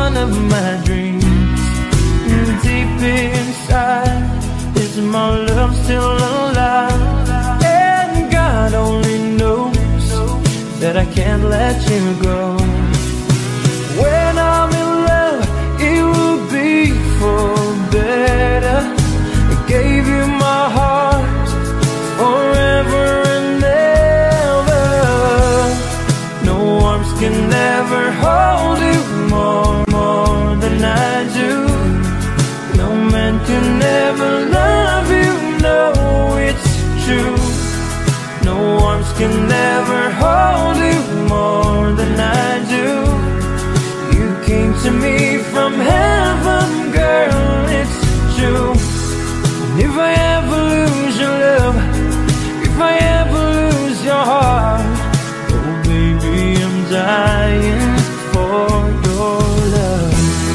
one of my dreams. Deep inside, is my love still alive? And God only knows that I can't let you go. When I'm in love, it will be for better. I gave you my heart forever and ever. No arms can ever hold you more than I do. No man can ever love you, no, it's true. No arms can ever hold you more than I do. You came to me from heaven, girl, it's true. And if I ever lose your love, if I ever lose your heart, oh baby, I'm dying for your love.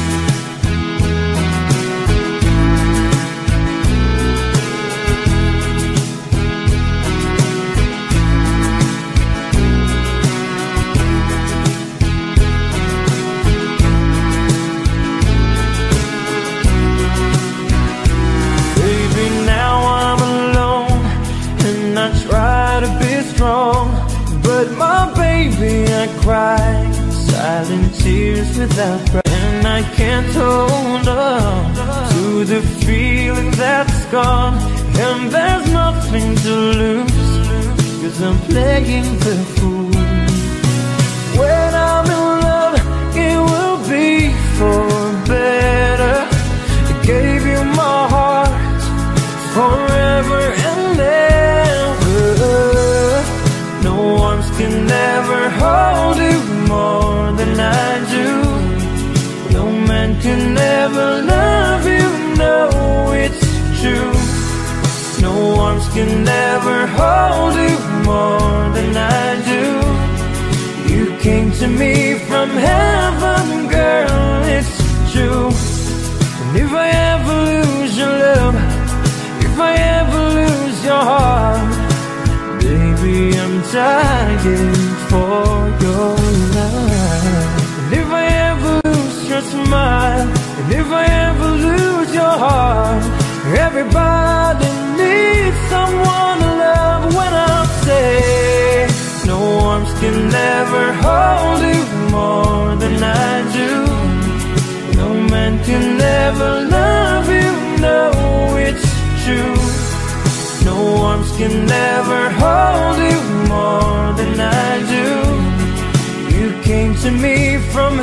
But my baby, I cry silent tears without pride. And I can't hold on to the feeling that's gone. And there's nothing to lose, 'cause I'm playing the fool. When I'm in love, it will be for better. I gave you my heart forever and ever. No arms can ever hold you more than I do. No man can ever love you, no, it's true. No arms can ever hold you more than I do. You came to me from heaven, girl, it's true. And if I ever lose your love, if I ever lose your heart, baby, I'm dying for your love. And if I ever lose your smile, and if I ever lose your heart, everybody needs someone to love. When I say no arms can ever hold you more than I do. No man can ever love you, no, it's true. No arms can never hold you more than I do. You came to me from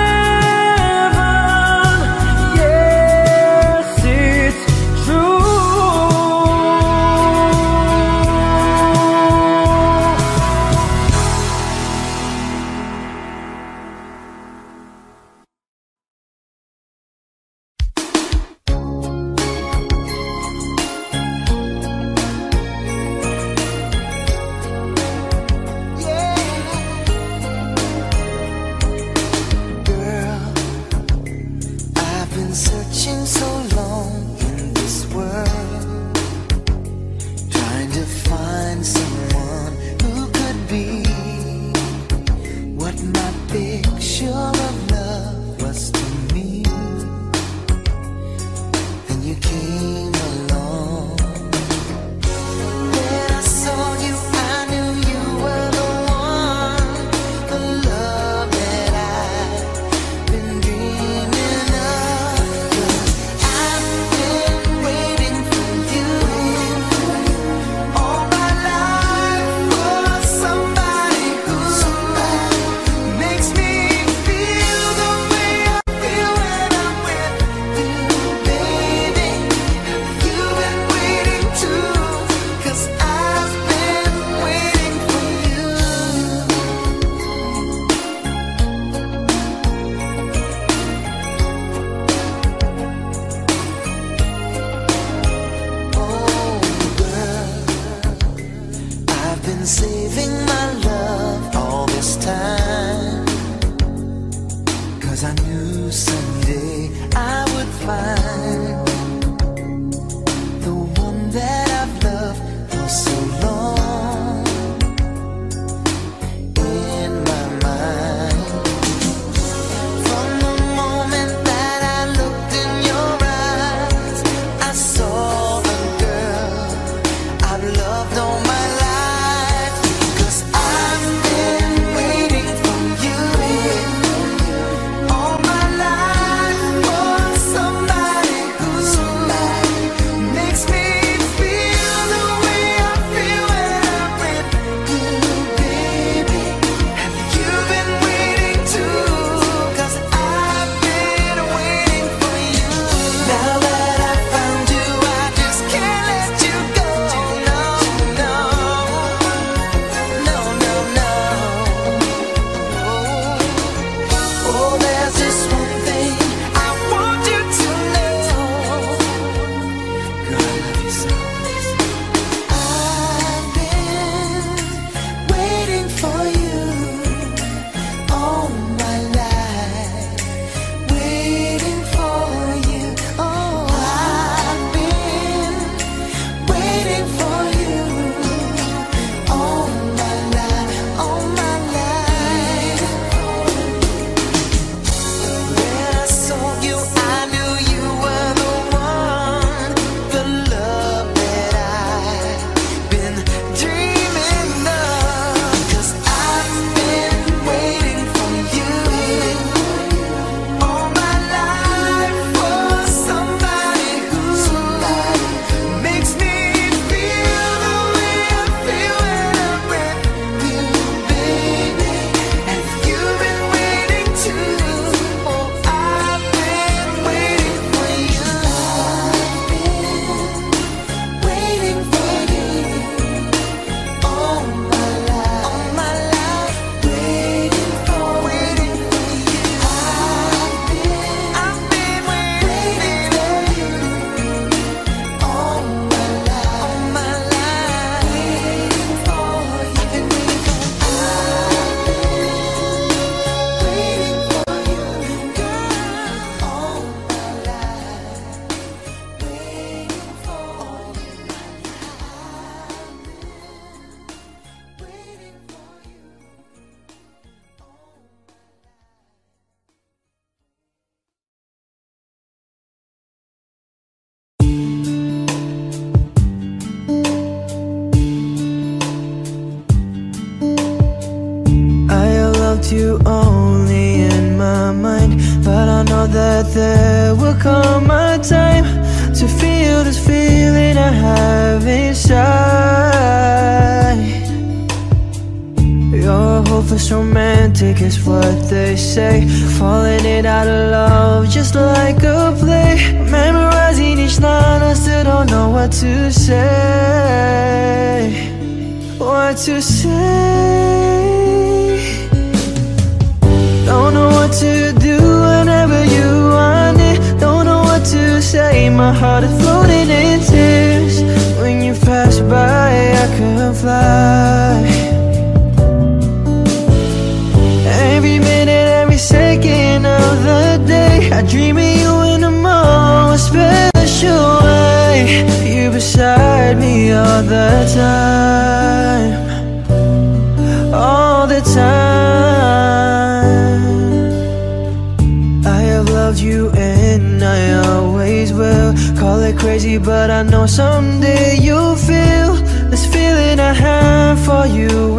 heaven, yes, it's true. moment but I know that there will come a time to feel this feeling I have inside. You're hopeless romantic is what they say, falling in out of love just like a play. Memorizing each line, I still don't know what to say. What to say. Don't know what to do whenever you want it. Don't know what to say, my heart is floating in tears. When you pass by, I could fly. Every minute, every second of the day, I dream of you in a more special way. You beside me all the time, all the time. I have loved you and I always will. Call it crazy, but I know someday you'll feel this feeling I have for you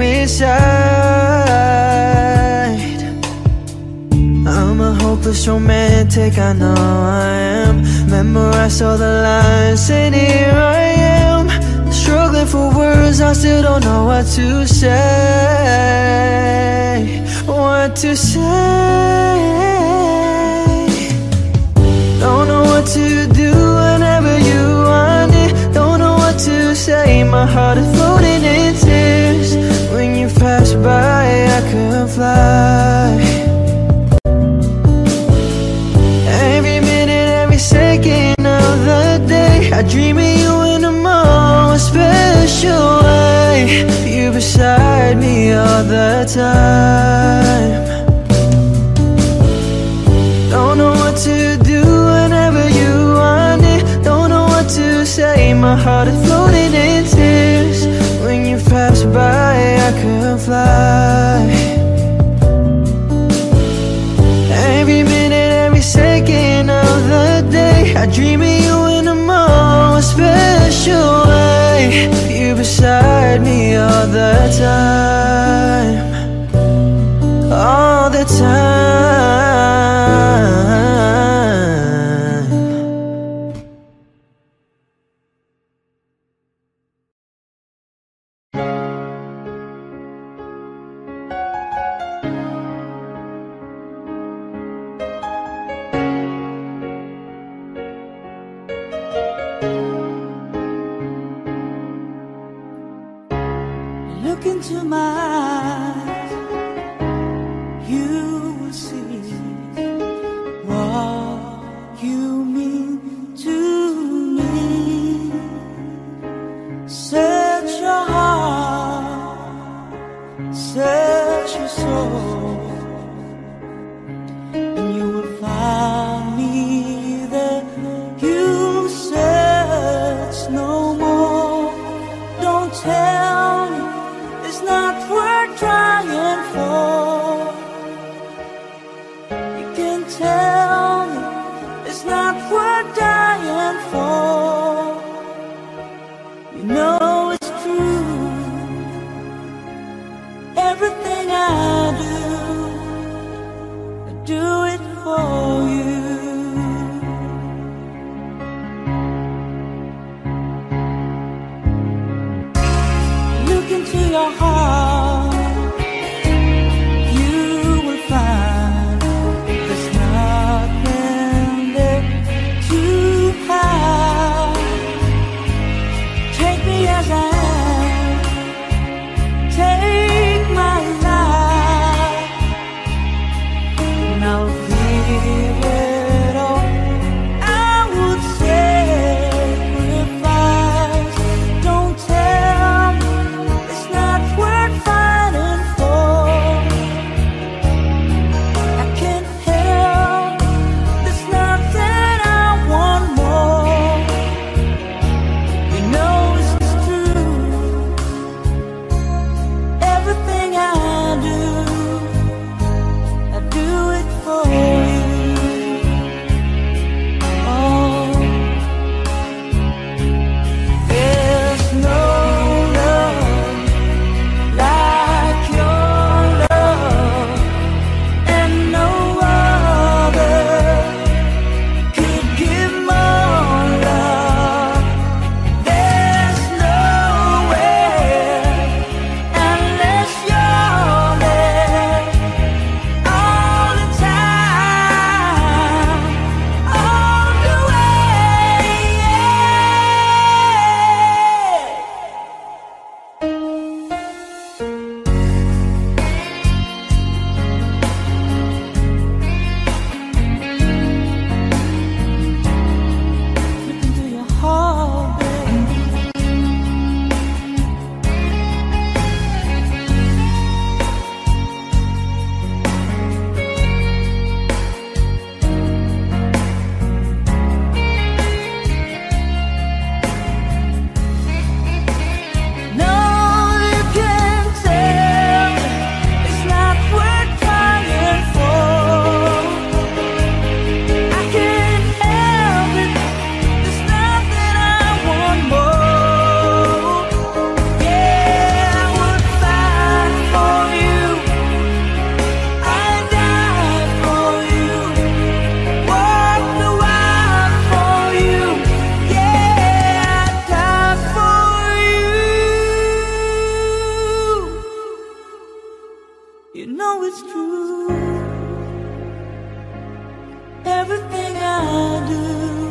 inside. I'm a hopeless romantic, I know I am. Memorized all the lines and here I am, struggling for words, I still don't know what to say. What to say. Don't know what to do whenever you want it. Don't know what to say, my heart is floating in tears. When you pass by, I could fly. Every minute, every second of the day, I dream of you in a more special way. You beside me all the time. Don't know what to do whenever you want it. Don't know what to say, my heart is floating in tears. When you pass by, I could fly. Every minute, every second of the day, I dream of you in a more special way. You beside me all the time, all the time. Look into my everything I do.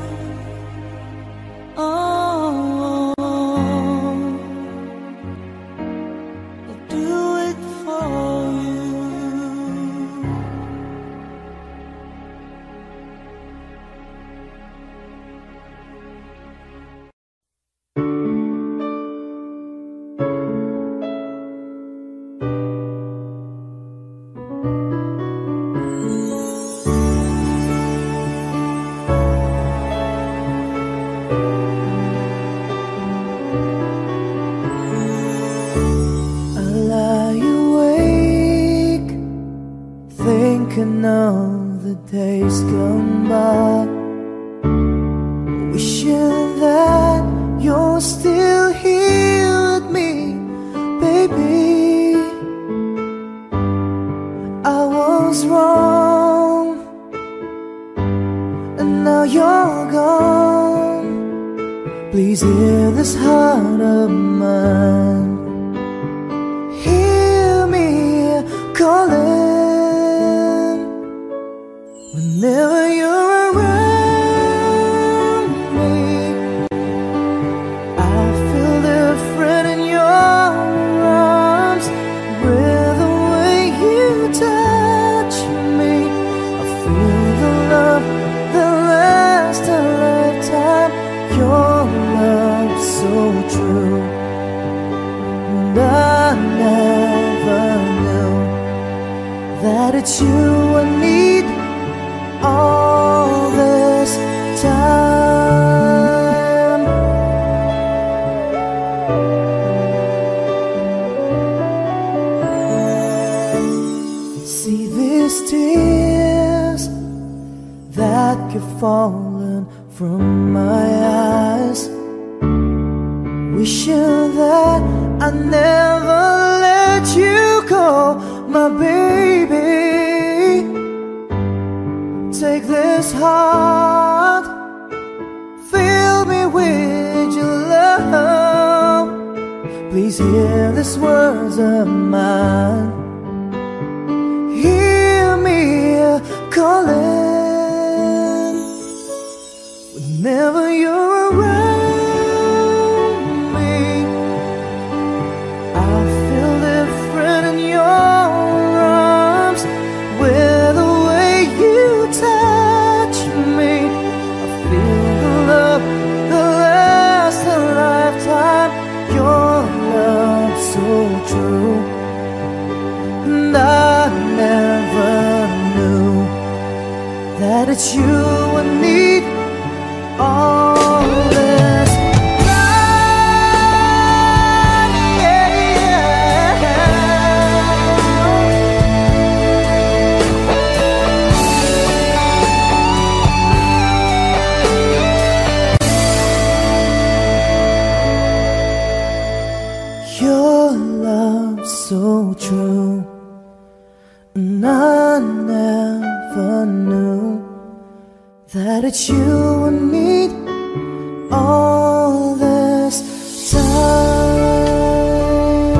Oh, I'll do it for you. Thinking of the days gone by, wishing that you're still here with me, baby. I was wrong, and now you're gone. Please hear this heart of mine. Hear me calling. Whenever you're around me, I feel different in your arms. With the way you touch me, I feel the love that lasts a lifetime. Your love so true, and I never knew that it's you I need all this time. See these tears that keep falling from my eyes, wishing that I never let you go, my baby. Take this heart, fill me with your love. Please hear these words of mine. Hear me calling. Whenever you're around me, I feel different in your arms. With the way you touch me, I feel the love that lasts a lifetime. Your love so true, and I never knew that it's you I need all this time. Yeah, your love so true, and I never knew that it's you I need all this time.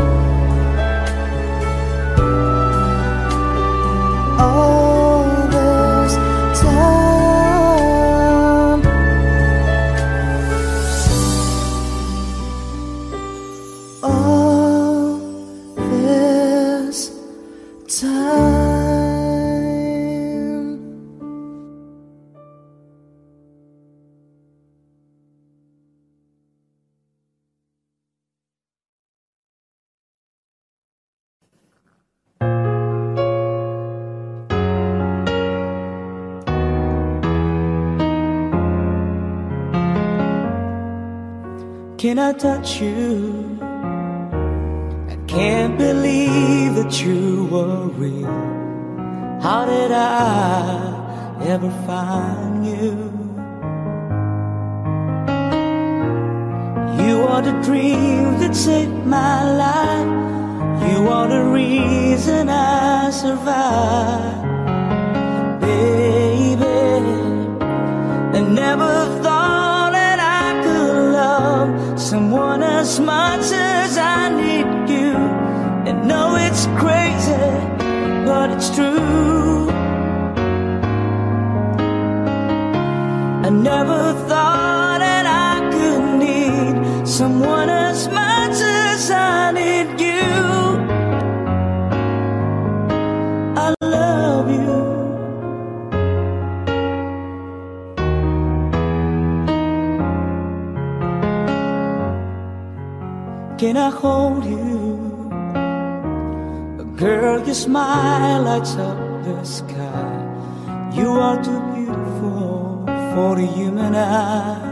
All this time. All this time. Can I touch you? I can't believe that you were real. How did I ever find you? You are the dream that saved my life. You are the reason I survive. Baby, I never thought that I could love someone as much as I need you. And know it's crazy, but it's true. I never thought that I could need someone as much as I need you. I love you. Can I hold you? Girl, your smile lights up the sky. You are too beautiful for the human eye.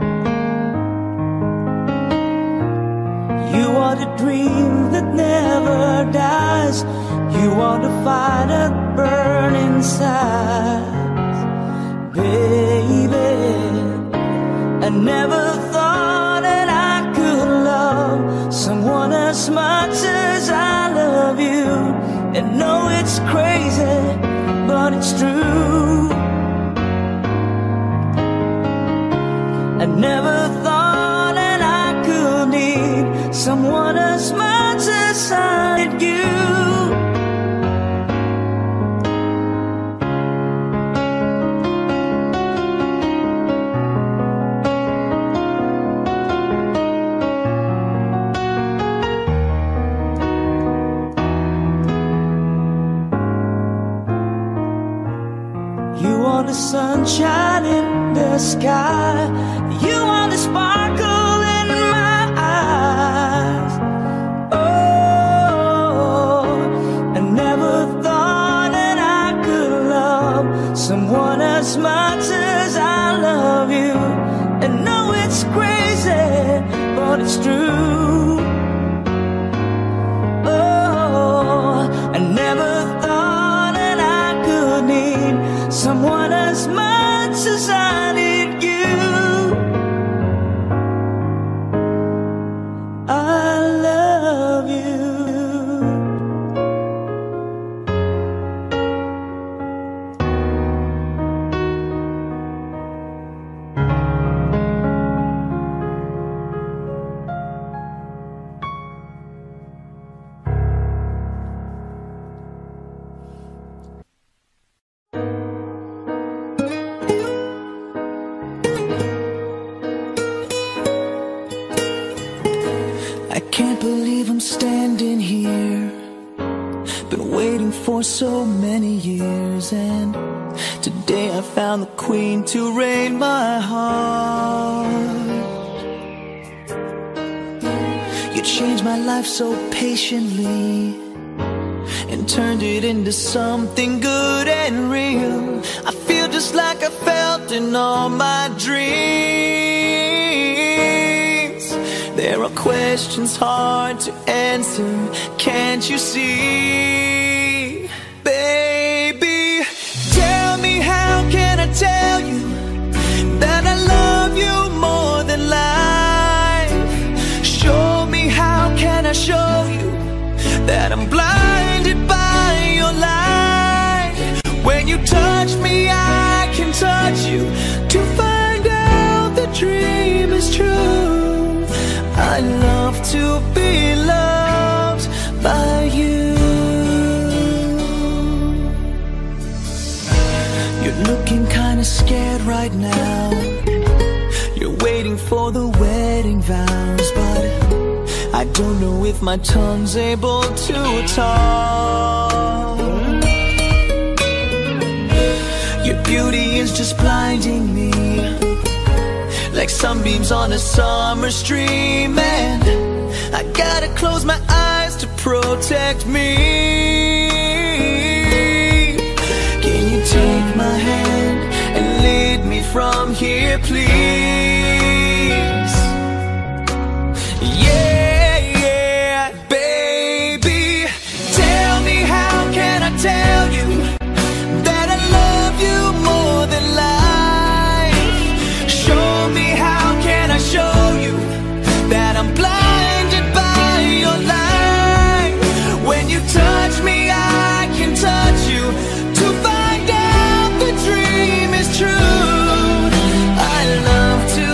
You are the dream that never dies. You are the fire that burns inside. Baby, I never thought that I could love someone as much as I love you. And know it's crazy, but it's true. I never thought that I could need someone as much as I need you. You are the sunshine in the sky. You are the sparkle in my eyes. Oh, I never thought that I could love someone as much as I love you. And know it's crazy, but it's true. Oh, I never thought that I could need someone as much as I need you. I love you. I can't believe I'm standing here. Been waiting for so many years, and today I found the queen to reign my heart. You changed my life so patiently and turned it into something good and real. I feel just like I felt in all my dreams. There are questions hard to answer, can't you see? Baby, tell me, how can I tell you that I love you more than life? Show me, how can I show you that I'm blinded by your light? When you touch me, I can touch you to find out the dream is true. I love to be loved by you. You're looking kinda scared right now. You're waiting for the wedding vows, but I don't know if my tongue's able to talk. Your beauty is just blinding me, like sunbeams on a summer stream, and I gotta close my eyes to protect me. Can you take my hand and lead me from here, please? Yeah, yeah, baby, tell me, how can I tell you that I love you more than life? Show me, how can I show you that I'm blinded by your light? When you touch me, I can touch you to find out the dream is true. I love to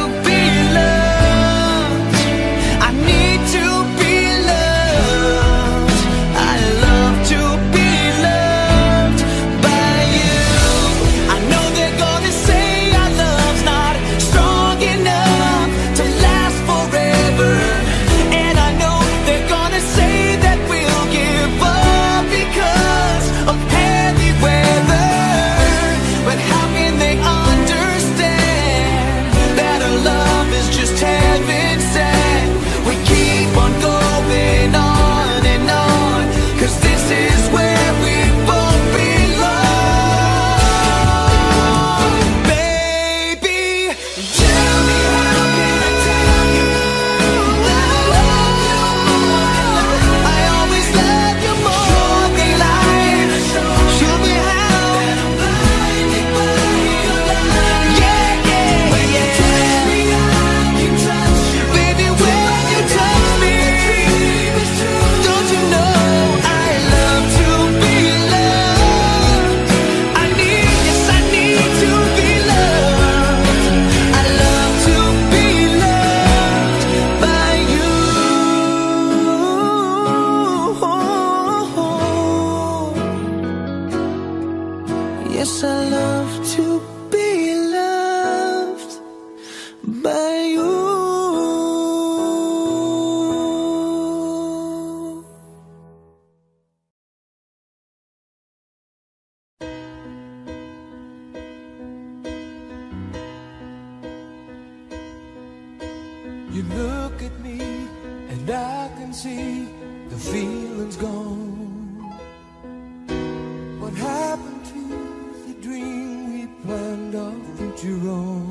You look at me and I can see the feeling's gone. What happened to the dream we planned our future on?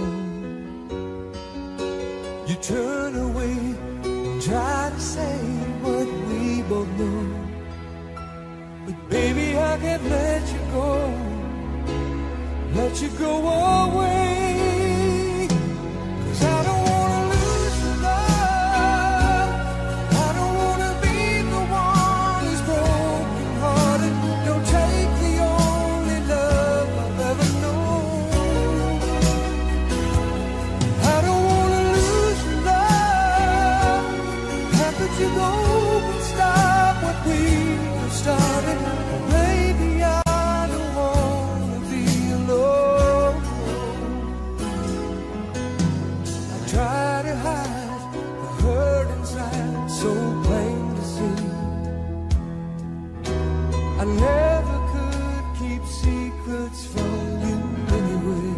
You turn away and try to say what we both know, but baby, I can't let you go, let you go away. 'Cause I don't wanna lose your love. I don't wanna be the one who's broken hearted. Don't take the only love I've ever known. I don't wanna lose your love. How could you go and stop what we have started? Maybe I don't wanna be alone. I try to hide the hurt inside, so plain to see. I never could keep secrets from you anyway.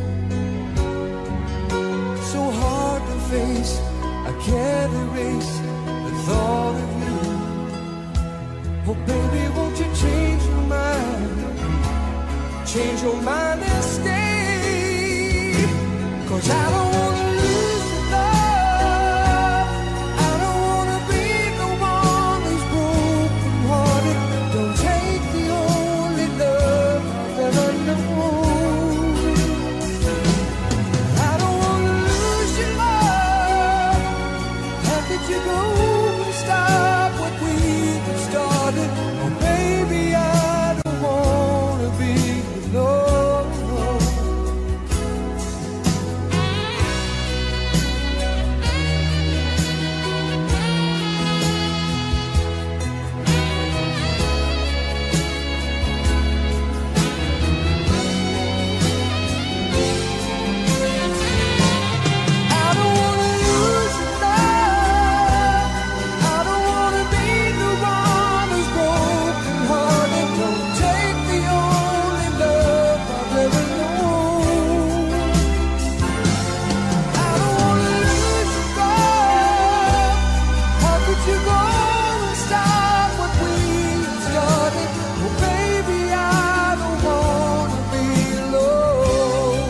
So hard to face, I can't erase the thought of you. Oh baby, won't you change your mind? Change your mind and stay. 'Cause I don't wanna lose your love. I don't wanna be the one who's broken hearted. Don't take the only love I've ever known. I don't wanna lose your love. How could you go and stop what we have started? Oh baby, I don't wanna be alone. I don't wanna lose your love. I don't wanna be the one who's broken hearted. Don't take the only love I've ever known. I don't wanna lose your love. How could you go and stop what we started? Well, baby, I don't wanna be alone.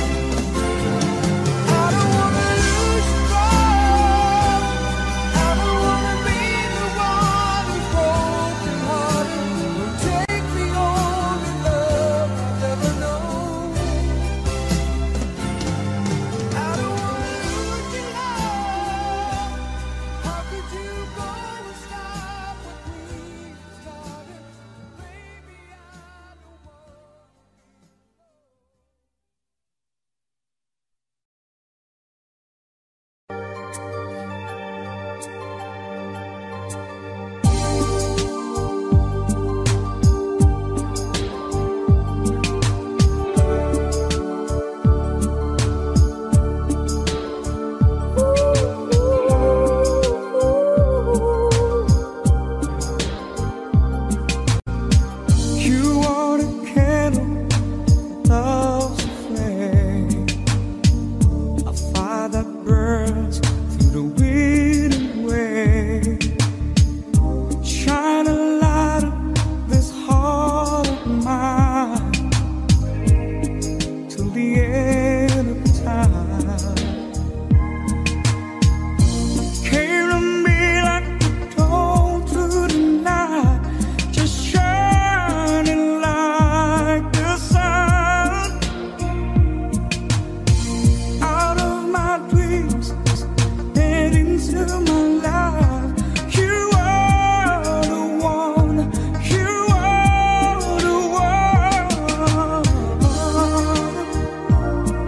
I don't wanna lose your love. I don't wanna be the one who's broken hearted. Don't take the only love I've ever known. I don't wanna lose your love. How could you go and stop what we started? Baby, I don't wanna. You are the candle, love's a flame, a fire that burns through the wind and wave. Shine a light up this heart of mine till the end of time. Came to me like the dawn through the night, just shining like the sun. Out of my dreams and into my life, you are the one, you are the one.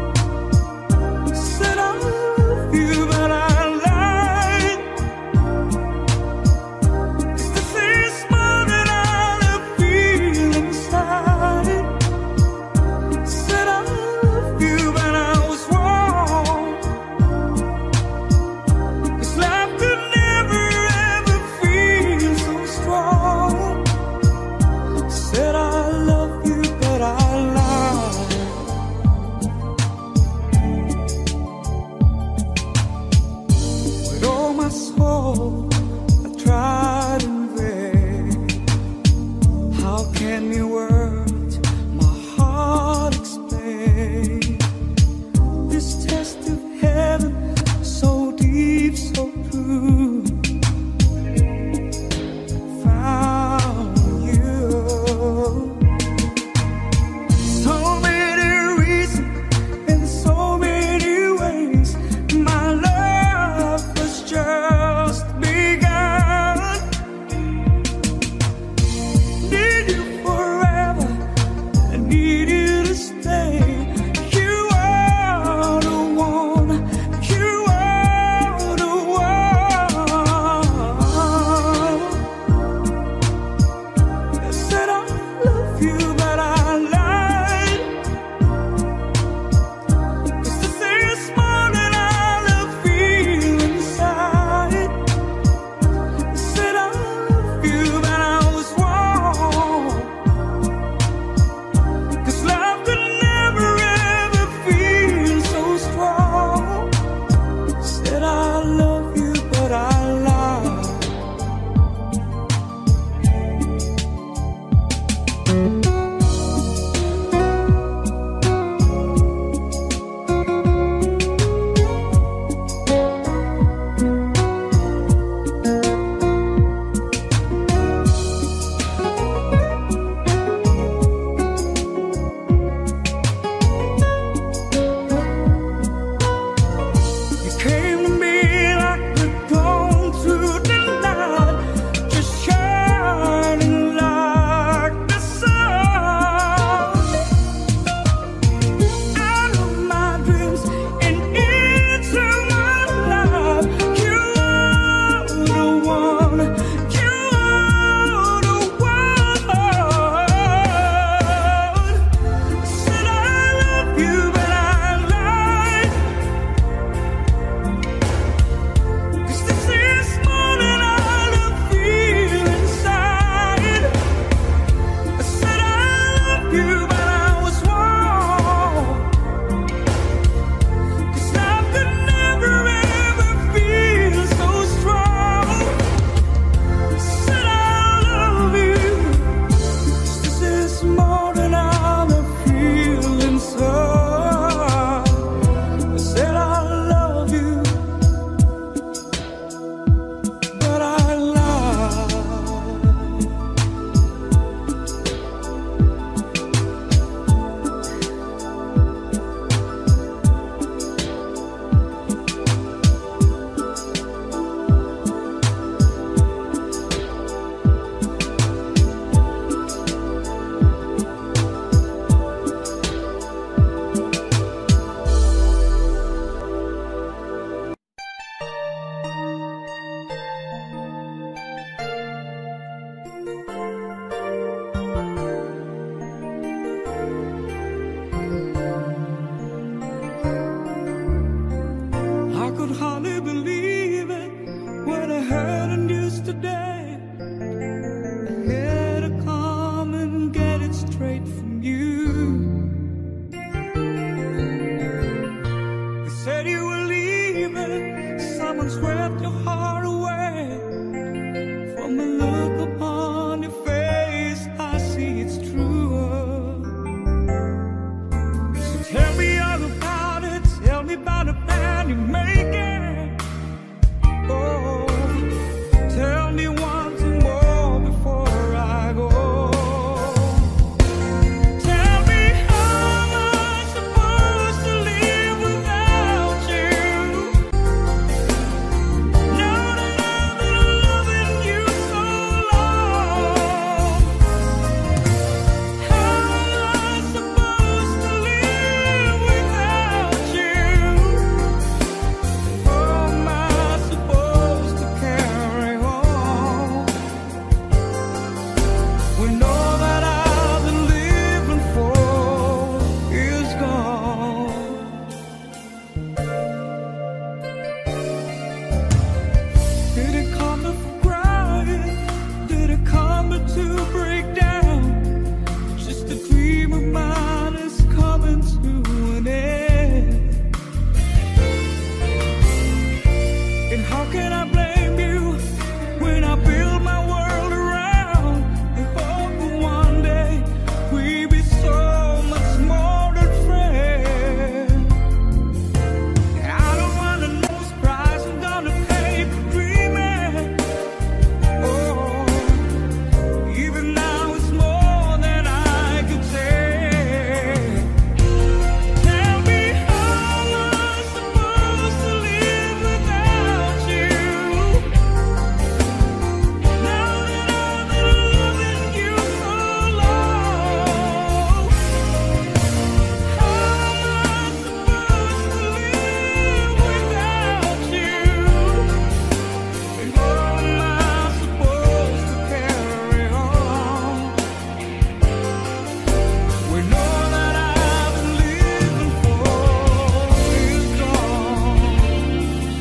once ripped your heart away. From the look upon your face, I see it's true. So tell me all about it. Tell me about the plan you're making. Oh, tell me once more before I go. Tell me how am I supposed to live without you? Now that I've been loving you so long, how am I supposed to live without you? How am I supposed to carry on when all that I've been living for is gone? Did it come for crying? Did it come to break down? Just a dream of mine is coming to an end. And how can I blame you when I build my world around the hope that one day we be so much more than friends? I don't wanna know whose price I'm gonna pay for dreaming. Oh, even now it's more than I can say. Tell me how am I supposed to live without you? Now that I've been loving you so long, how am I supposed to live without you? And how am I supposed to carry on when all that I've been living for is gone?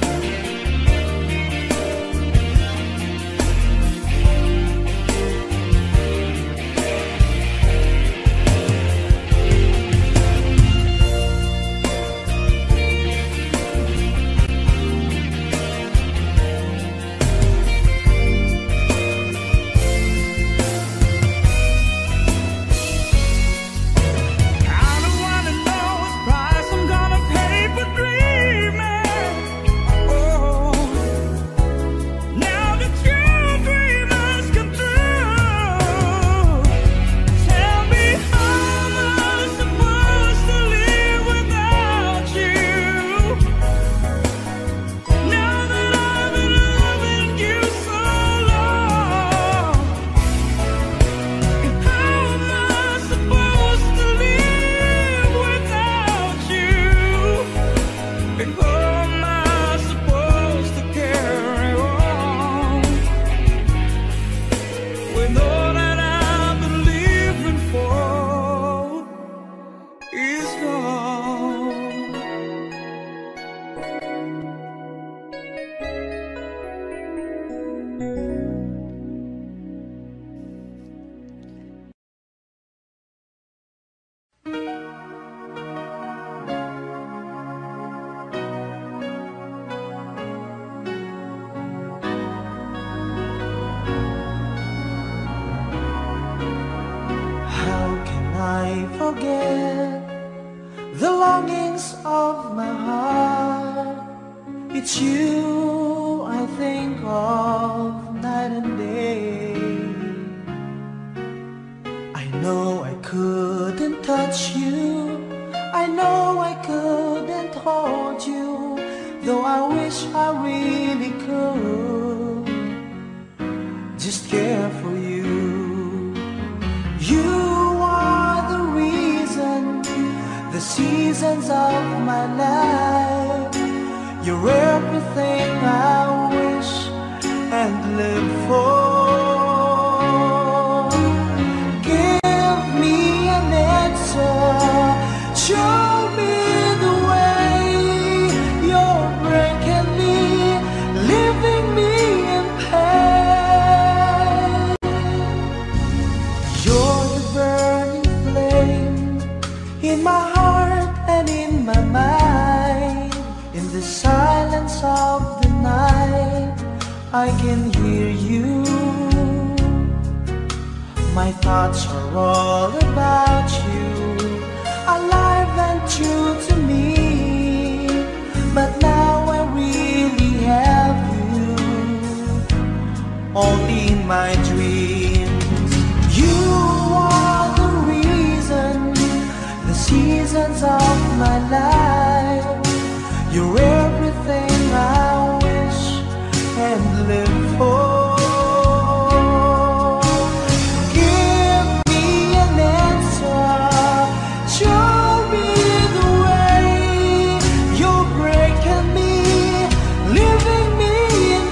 I don't wanna know what price I'm gonna pay for dreaming. Oh, now that your dream has come true, tell me how am I supposed to live without you? Now that I've been loving you so long, and how am I supposed to live without you? And how am I supposed to carry on when all that I've been living for is gone? How can I forget the longings of my heart? It's you I think of night and day. I know I couldn't touch you, I know I couldn't hold you, though I wish I really could just care for you. You are the reason, the seasons of my life. You're everything I wish and live for. Give me an answer, show me the way. You're breaking me, leaving me in pain. You're the burning flame in my heart and in my mind. In the silence of the night, I can hear you. My thoughts are all about you, alive and true to me. But now I really have you, only in my dreams. You are the reason, the seasons of my life. You're everything I wish and live for. Give me an answer, show me the way. You're breaking me, leaving me in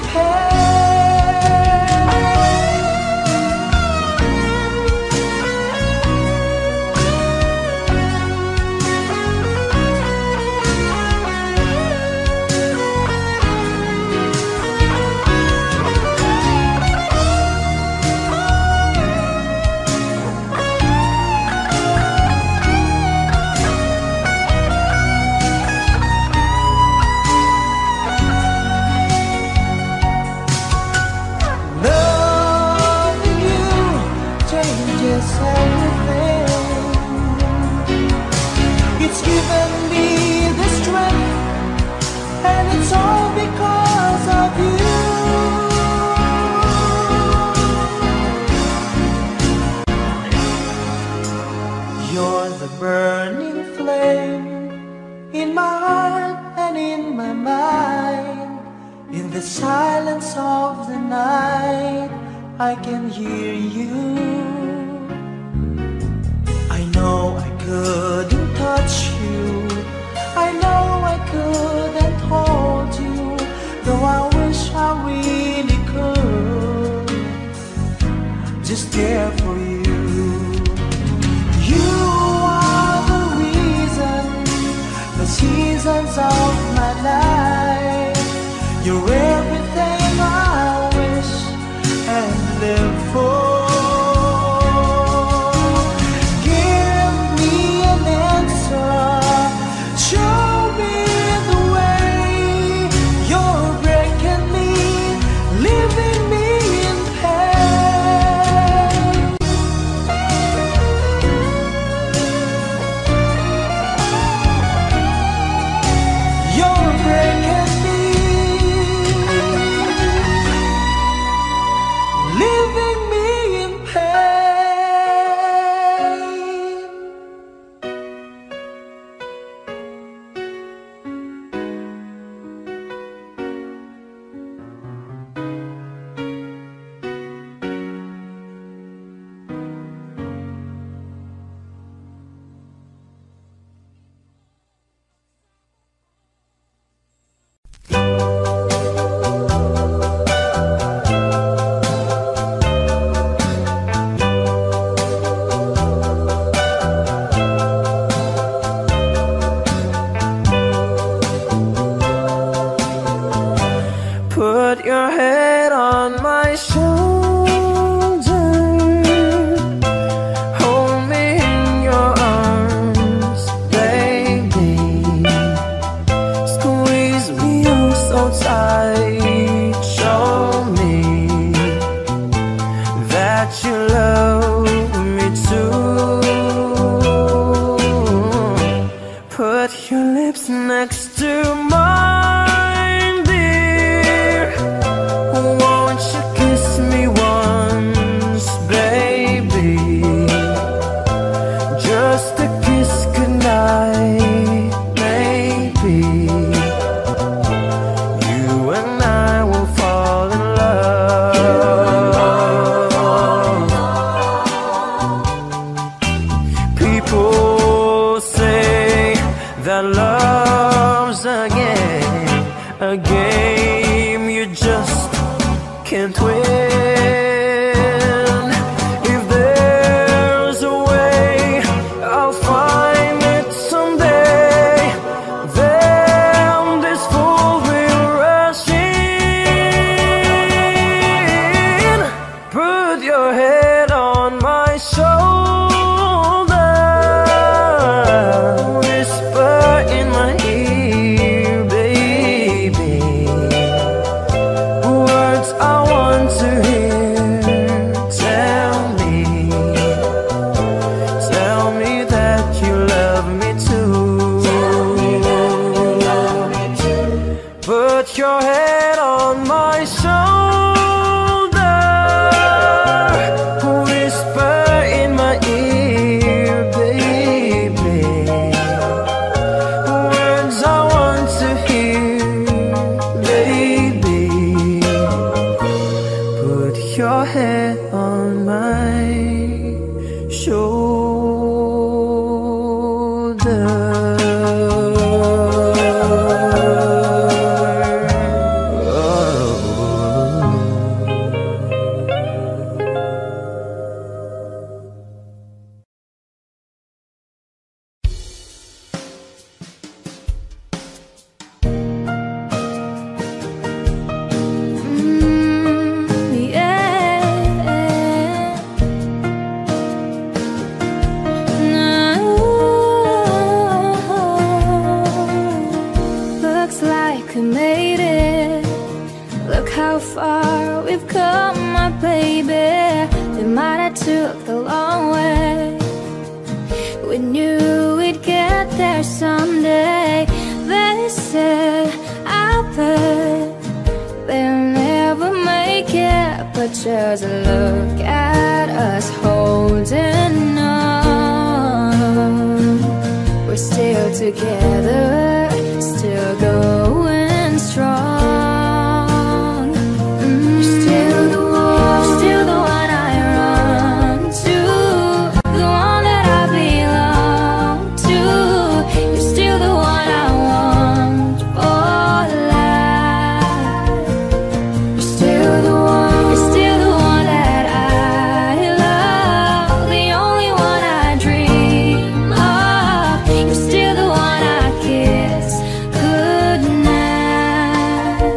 burning flame in my heart and in my mind. In the silence of the night, I can hear you. I know I couldn't touch you, I know I couldn't hold you, though I wish I really could just care for you. The seasons of my life, you're everything I wish and live for. Give me an answer, show me the way. You're breaking me, leaving me in pain. You're breaking me, leaving me in pain. Put your head on my shoulder, hold me in your arms, baby. Squeeze me oh so tight, show me that you love me too. Put your lips next to mine, dear. Won't you kiss me once, baby? Just a kiss goodnight, maybe. You and I will fall in love. People say that love's a game you just can't win. If there's a way, I'll find it someday. Then this fool will rush in. Put your head on my shoulder, whisper in my ear, baby. far we've come, my baby. We might have took the long way. We knew we'd get there someday. They said, I bet they'll never make it, but just look at us holding on. We're still together, still going strong. You're still the one I run to, the one that I belong to. You're still the one I want for life. You're still the one that I love, the only one I dream of. You're still the one I kiss goodnight.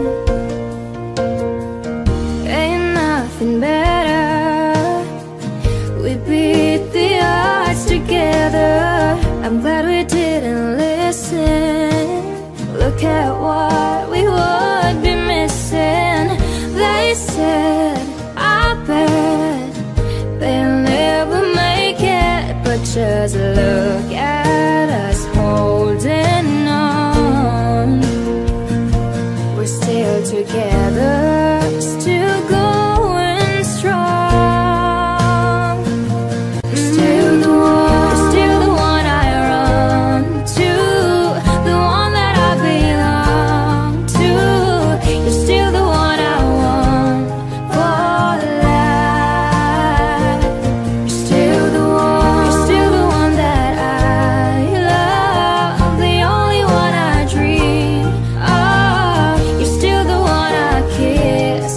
Ain't nothing better. We beat the odds together. I'm glad we didn't listen. Look at what we would be missing. They said, I bet they'll never make it, but just look at us holding on. We're still together, still going strong. You're still the one I run to, the one that I belong to. You're still the one I want for life. You're still the one that I love, the only one I dream of. You're still the one I kiss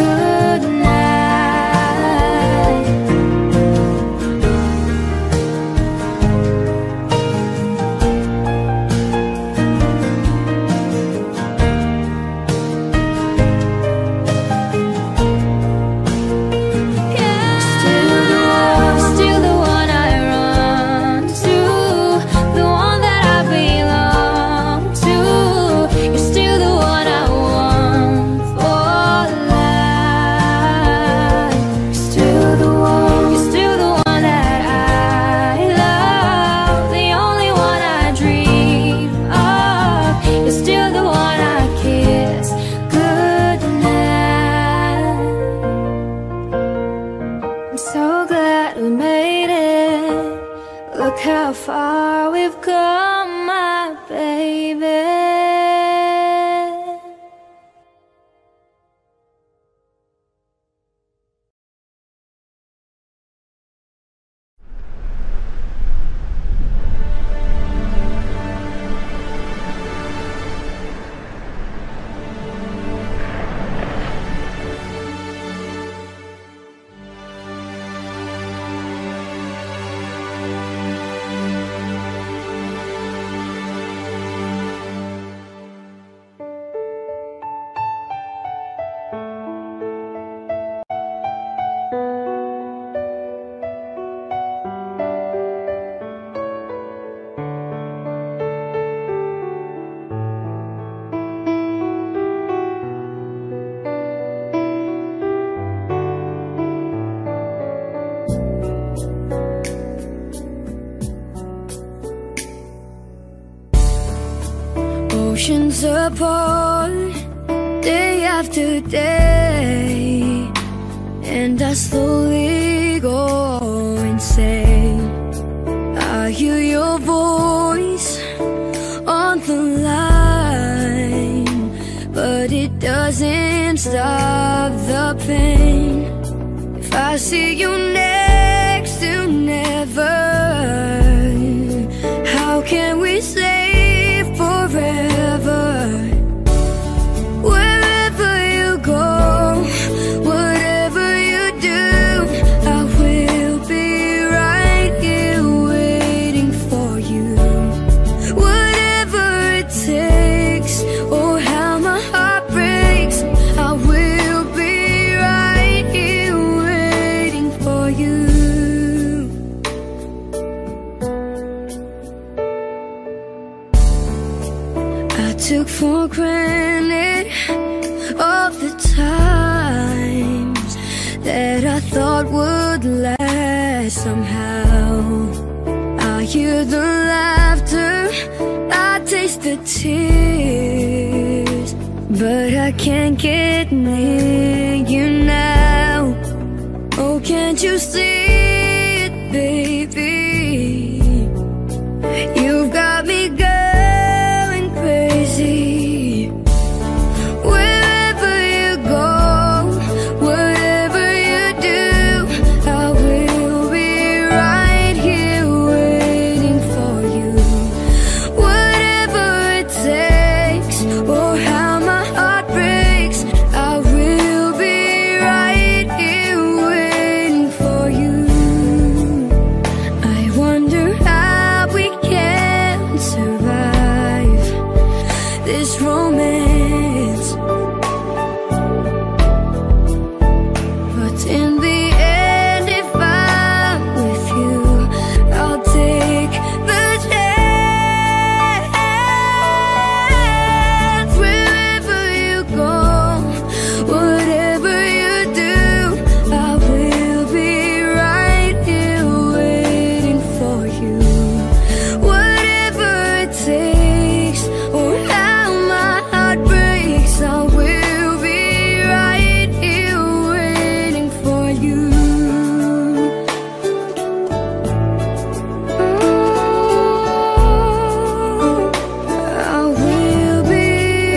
goodnight. Still the one I run to, the one that I belong to. You're still the one I want for life. You're still the one that I love, the only one I dream of. You're still the one I kiss goodnight. I'm so glad we made it. Look how far we've come, my baby. Oceans apart, day after day, and I slowly go insane. I hear your voice on the line, but it doesn't stop the pain. If I see you next to never, how can we say forever? Wherever you go, whatever you do, I will be right here waiting for you. Whatever it takes, or how my heart breaks, I will be right here waiting for you. I took for granted all the time thought would last somehow. I hear the laughter, I taste the tears, but I can't get near you now. Oh, can't you see it, baby? You've got me going crazy. Wherever you go, whatever you do, I will be right here waiting for you. Whatever it takes, or how my heart breaks, I will be right here waiting for you. I wonder how we can survive this romance, but in the end, if I'm with you, I'll take the chance. Wherever you go, whatever you do, I will be right here waiting for you. Whatever it takes, or how my heart breaks, I will be right here waiting for you. I will be.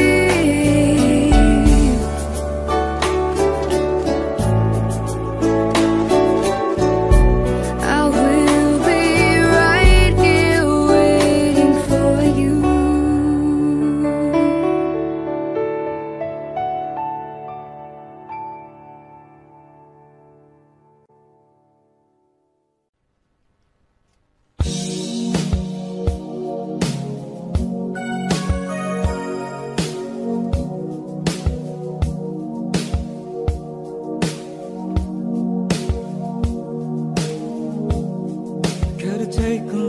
I will be right here waiting for you. Gotta take a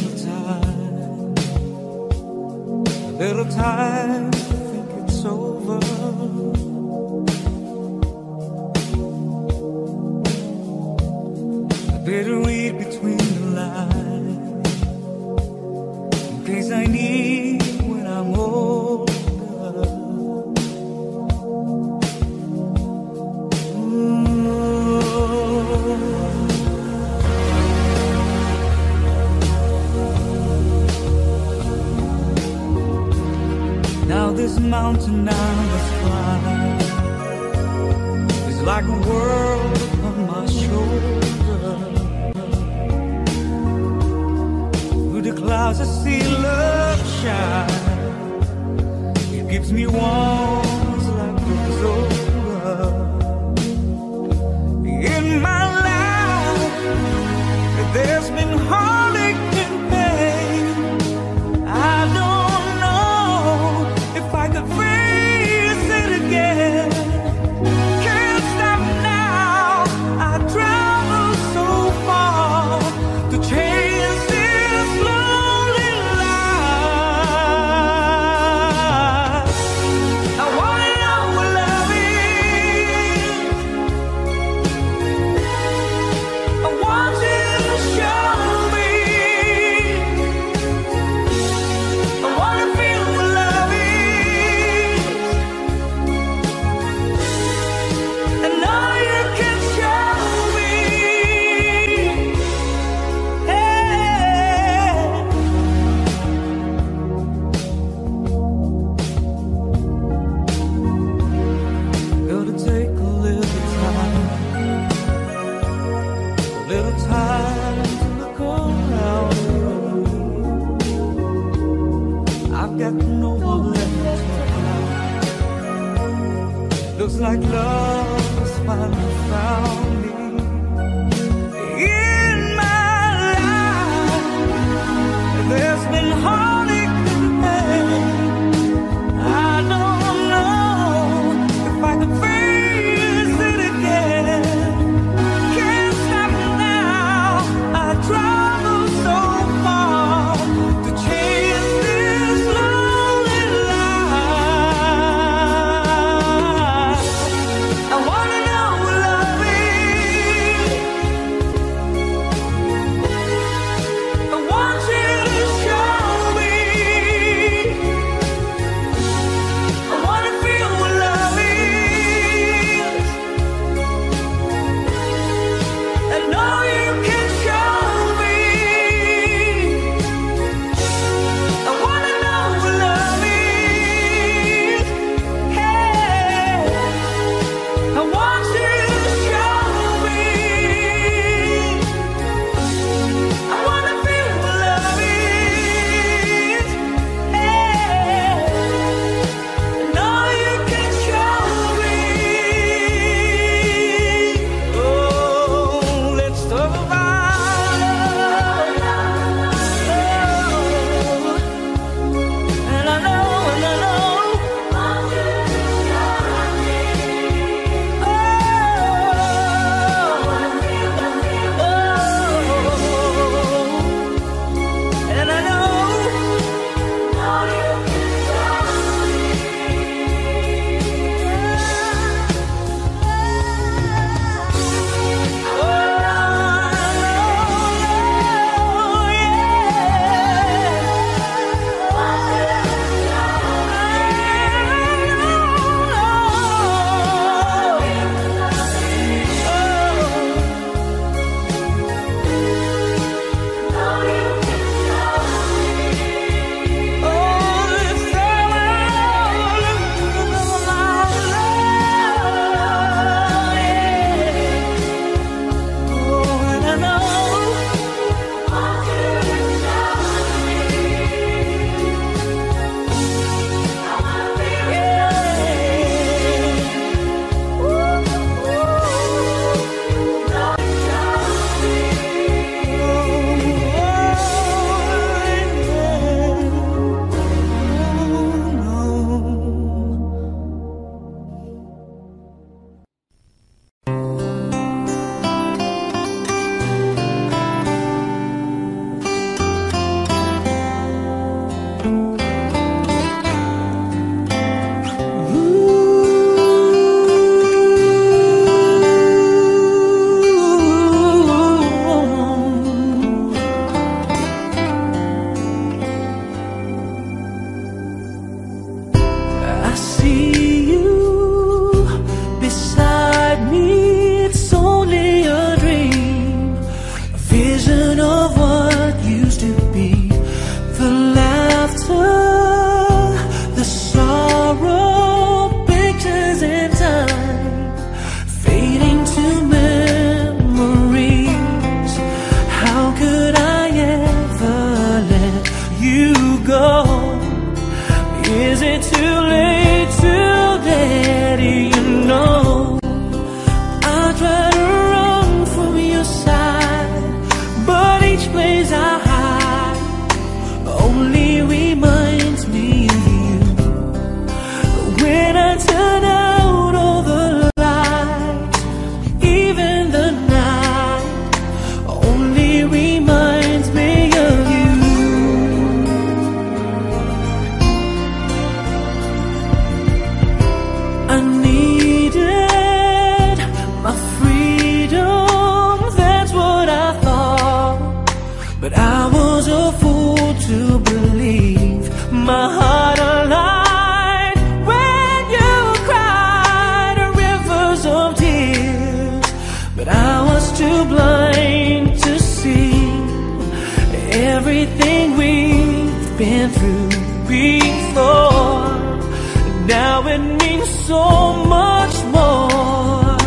little time to think it's over. I better read between the lines in case I need when I'm older. Now this mountain I must climb is like a world upon my shoulder. Through the clouds I see love shine. It gives me warmth, it's like it was over. In my life there's been heartache and pain. I don't know if I could face it again. Can't stop now. I travel so far to chase this lonely life. I wanna know what love is. I want you to show me. I wanna feel what love is. And now you can show me. Hey. Gotta take a little time to look around me. I've got no one left to hide. Looks like love has finally found me. In my life there's been heartache and pain. I don't know if I can face it again. Can't stop now. I travel so far to chase this lonely life. I wanna know what love is. Is it too late to let you know? I try to run from your side, but each place I hide only reminds me of you. When I turn out all the lights, even the night only reminds me of you. I needed my freedom, that's what I thought, but I was a fool to believe my heart aligned when you cried rivers of tears. But I was too blind to see everything we've been through before. Now it means so much more.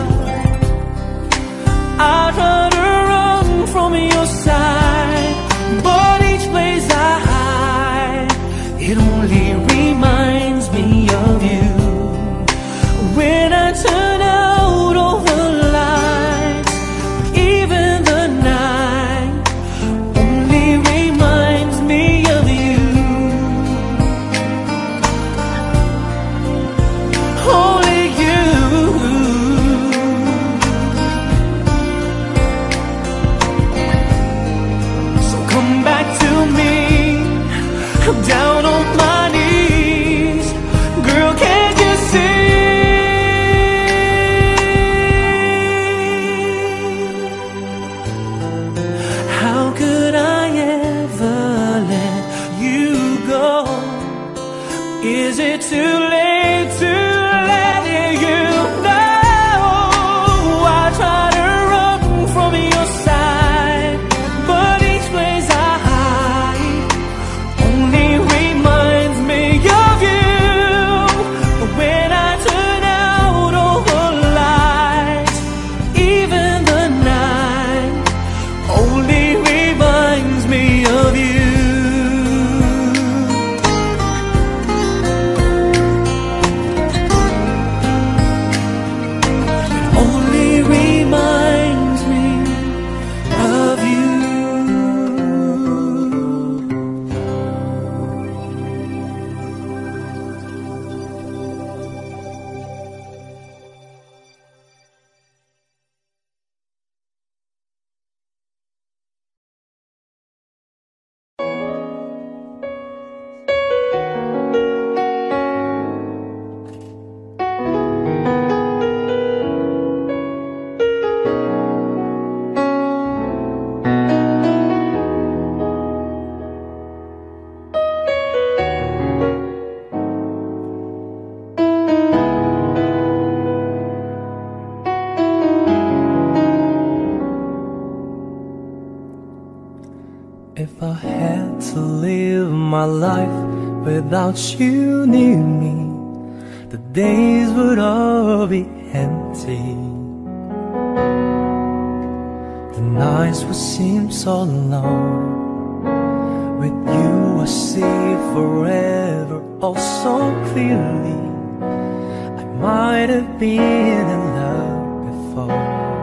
I try to run from your side, but each place I hide, it only reminds me of you. When I turn out all the lights, even the night only reminds me of you. Only you. So come back to me, I'm down on my knees. Girl, can't you see? How could I ever let you go? Is it too late to let you know? I try to run from your side, but each place I hide only reminds me of you. When I turn out all the lights, even the night only reminds me of you. Only reminds me of you. If I had to live my life without you near me, the days would all be empty. The nights would seem so long. With you I see forever oh so clearly. I might have been in love before,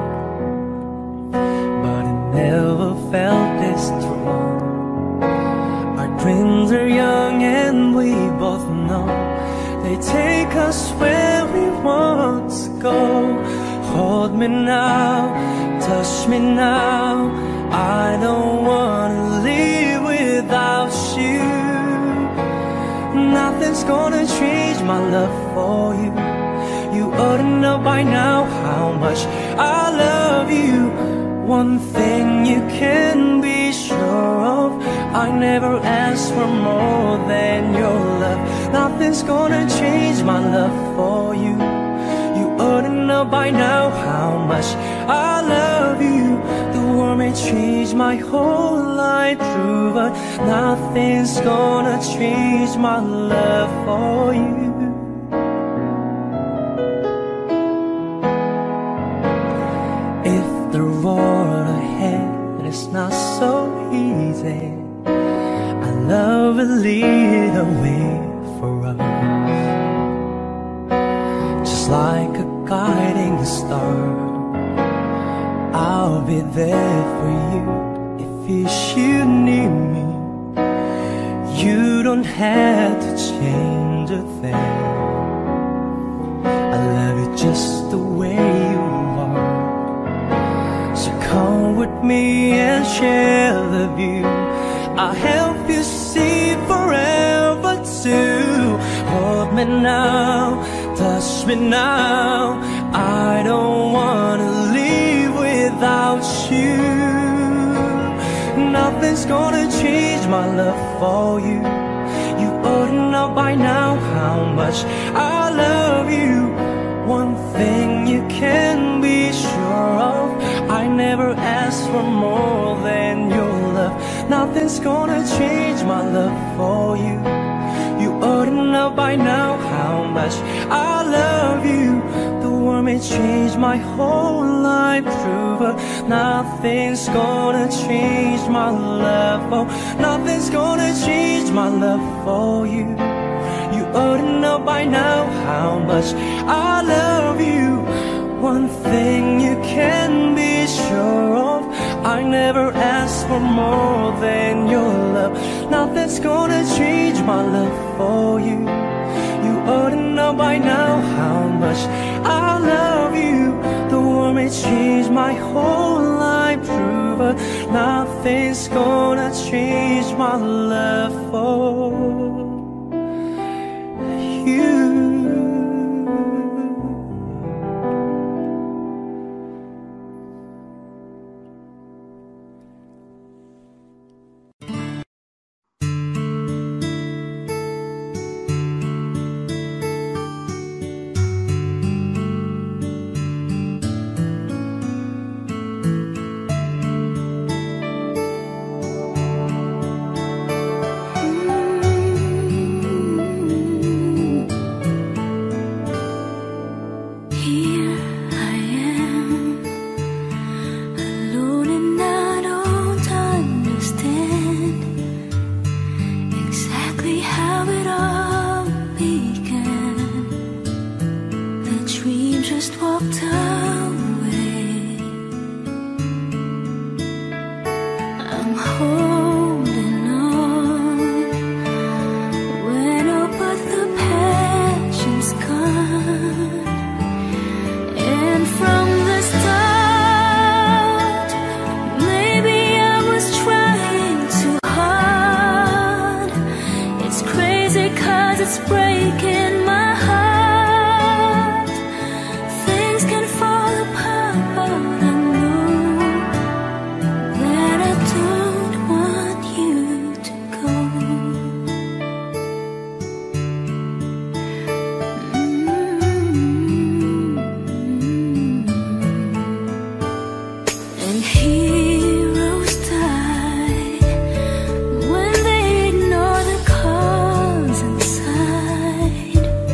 but it never felt this strong. Our dreams are young and we both know they take us where we want to go. Hold me now, touch me now, I don't wanna live without you. Nothing's gonna change my love for you. You ought to know by now how much I love you. One thing you can be sure of, I never asked for more than your love. Nothing's gonna change my love for you. You ought to know by now how much I love you. The world may change my whole life through, but nothing's gonna change my love for you. If the road ahead is not so easy, I love a little way for us. just like a guiding star. I'll be there for you if you should need me. You don't have to change a thing. I love you just the way you are. So come with me and share the view. I'll help you see forever too. Hold me now, touch me now. I don't wanna leave without you. Nothing's gonna change my love for you. You ought to know by now how much I love you. One thing you can be sure of, I never asked for more than your love. Nothing's gonna change my love for you. You ought to know by now how much I love you. The world may change my whole life through, but nothing's gonna change my love. Oh, nothing's gonna change my love for you. You ought to know by now how much I love you. One thing you can be sure of, I never asked for more than your love. Nothing's gonna change my love for you. You ought to know by now how much I love you. The world may change my whole life through, but nothing's gonna change my love for you. When they ignore the cause inside,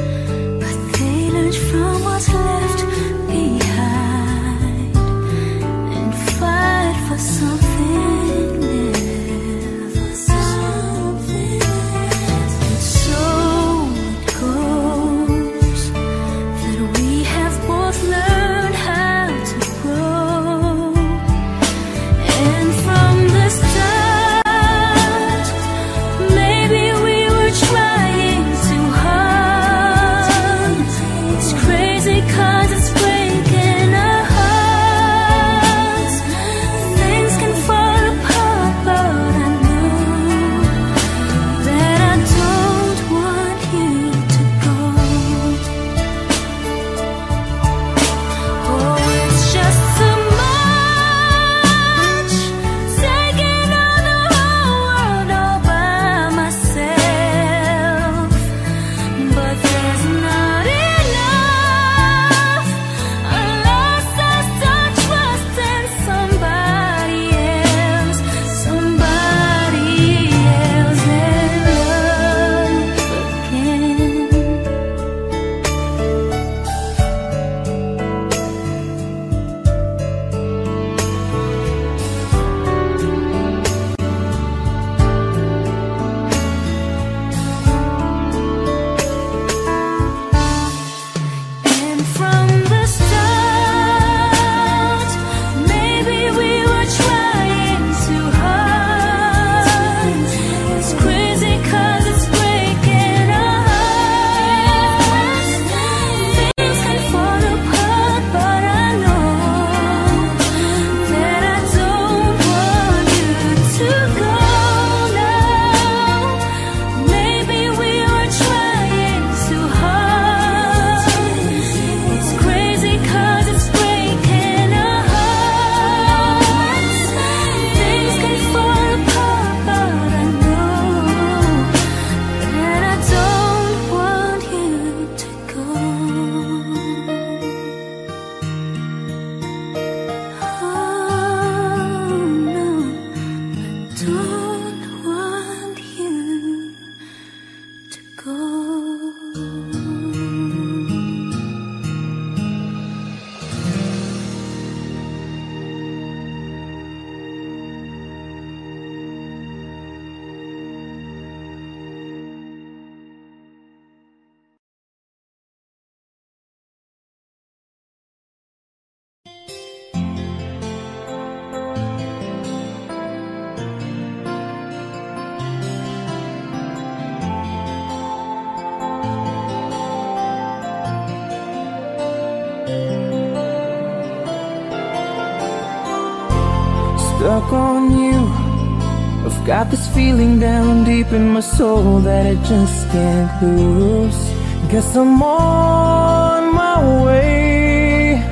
stuck on you. I've got this feeling down deep in my soul that I just can't lose. Guess I'm on my way.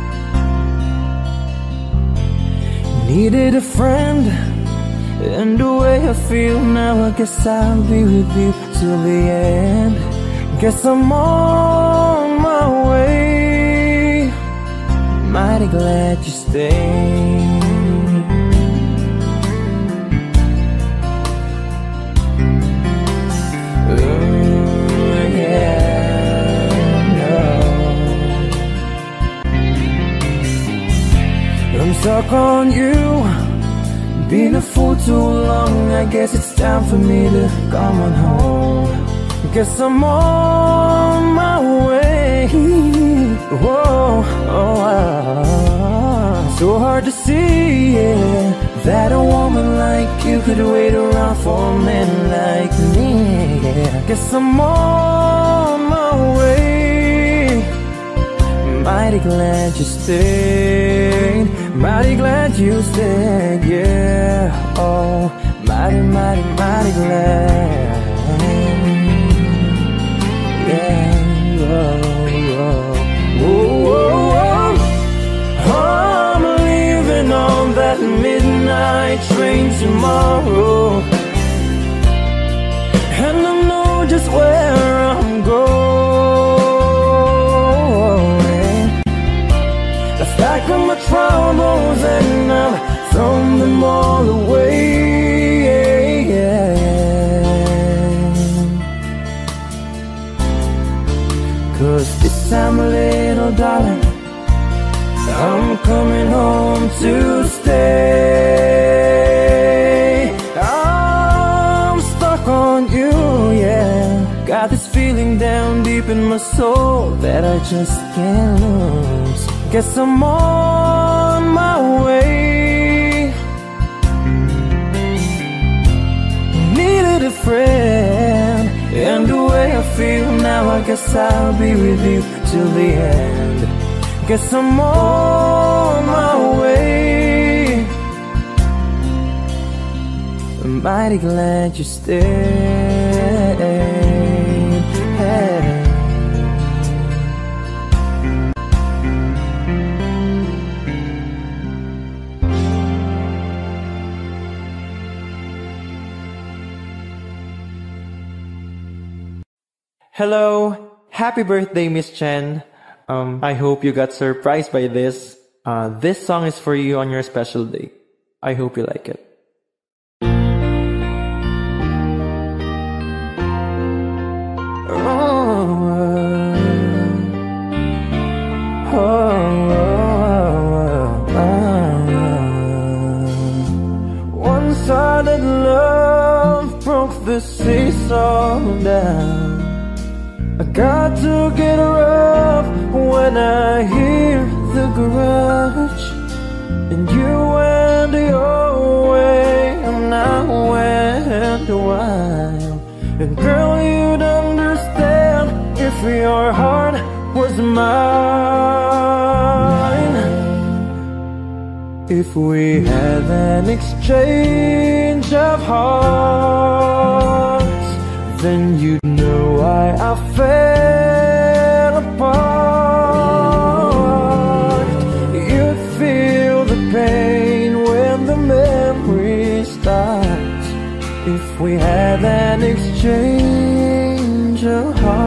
Needed a friend, and the way I feel now, I guess I'll be with you till the end. Guess I'm on my way. Mighty glad you stayed. I'm stuck on you, been a fool too long. I guess it's time for me to come on home. Guess I'm on my way. Whoa, so hard to see, yeah, that a woman like you could wait around for a man like me. Yeah. Guess I'm on my way. Mighty glad you stayed. Mighty glad you stayed, yeah. Oh, mighty, mighty, mighty glad. Yeah, oh, oh, oh, oh. I'm leaving on that midnight train tomorrow, and I know just where I'm going. I've packed up my troubles and I've thrown them all away. Cause this time, little darling, I'm coming home to stay. I'm stuck on you, yeah. Got this feeling down deep in my soul that I just can't lose. Guess I'm on my way. Needed a friend, and the way I feel now, I guess I'll be with you till the end. Guess I'm on my way. I'm mighty glad you stayed. Hey. Hello, happy birthday, Miss Chen. I hope you got surprised by this. This song is for you on your special day. I hope you like it. One-sided love broke the seesaw down. I got to get rough when I hear the garage. And you went your way, and I went a while. And girl, you'd understand if your heart was mine. If we had an exchange of hearts, then you'd know why I fell apart. You'd feel the pain when the memory starts. If we had an exchange of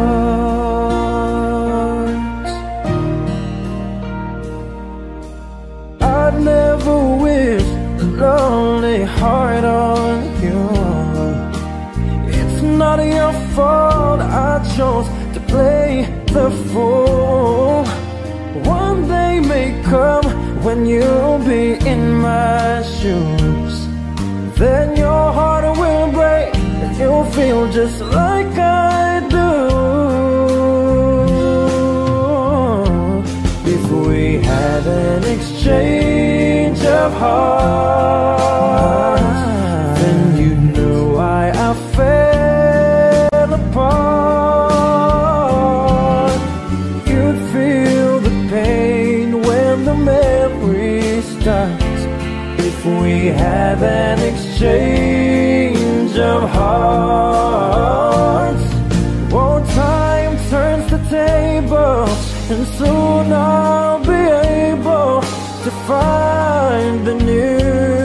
hearts, I'd never wish a lonely heart on you. Not your fault, I chose to play the fool. One day may come when you'll be in my shoes. Then your heart will break and you'll feel just like I do. If we had an exchange of hearts, then you'd know why I fell apart. You'd feel the pain when the memory starts. If we had an exchange of hearts. Oh, time turns the table, and soon I'll be able to find the new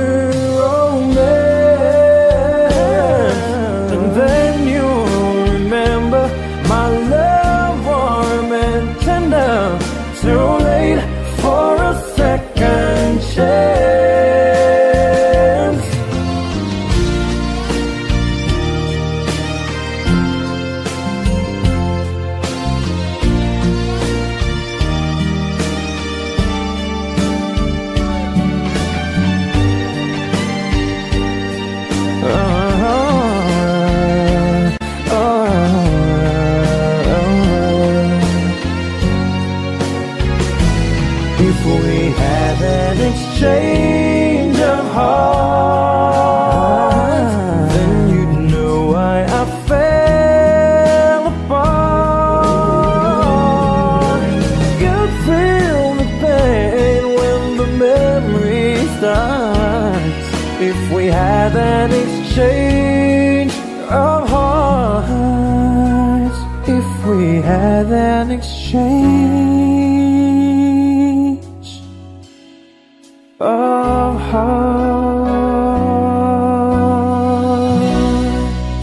romance. And then you'll remember my love, warm and tender, too late for a second chance. If we had an exchange of hearts, then you'd know why I fell apart. You'd feel the pain when the memory starts. If we had an exchange of hearts, if we had an exchange of hearts.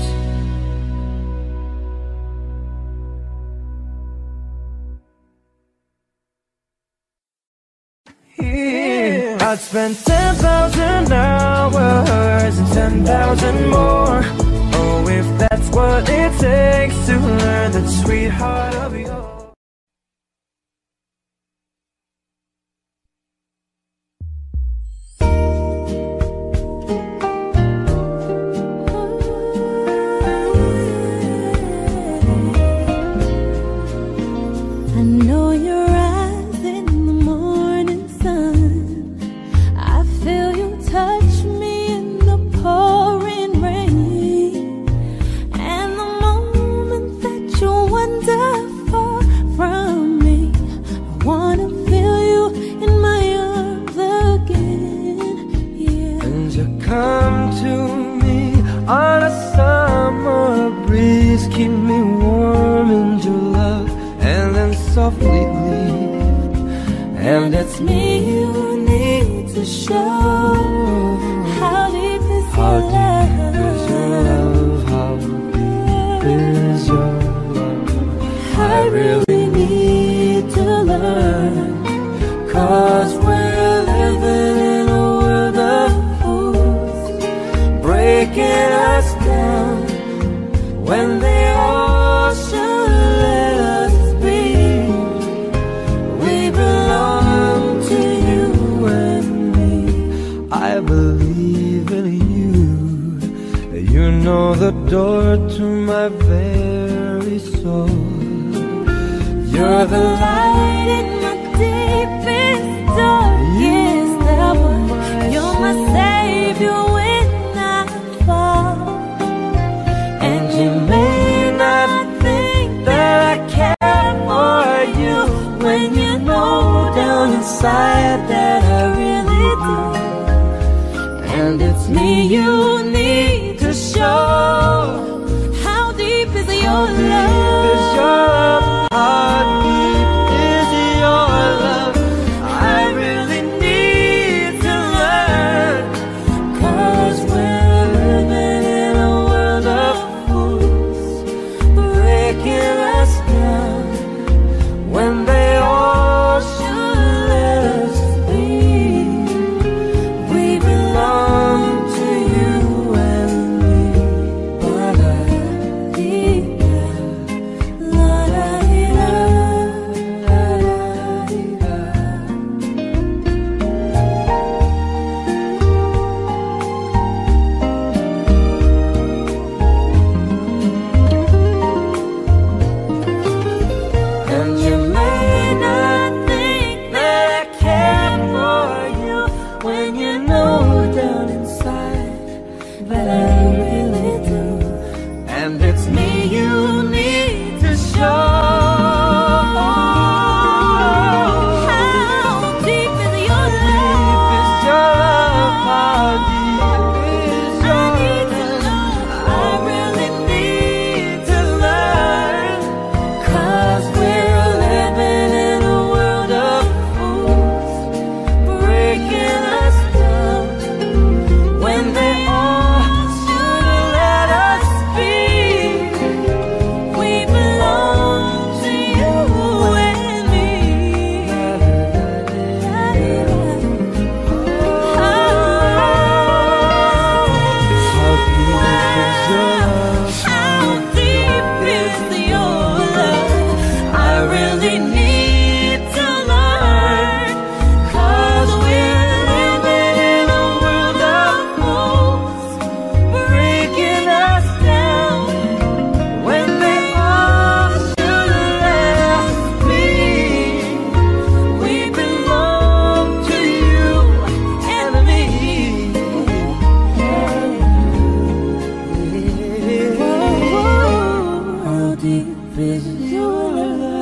Yeah. I'd spend 10,000 hours and 10,000 more. Oh, if that's what it takes to learn that sweetheart of yours. I know your eyes in the morning sun. I feel you touch me in the pouring rain. And the moment that you wander far from me, I wanna feel you in my arms again. Yeah. And you come to me on a summer breeze, keep me warm in your love, and then softly leave. And it's me you need to show. How deep is your love? How deep is your love? I really need to learn, 'cause we're living in a world of fools, breaking us down when they all should let us be. We belong to you and me. I believe in you. You know the door to my very soul. You're the light in my deepest, darkest hour. You're my savior when I fall. And you may not think that I care for you, when you know down inside that I really do. And it's me you need to show. How deep is your love? How deep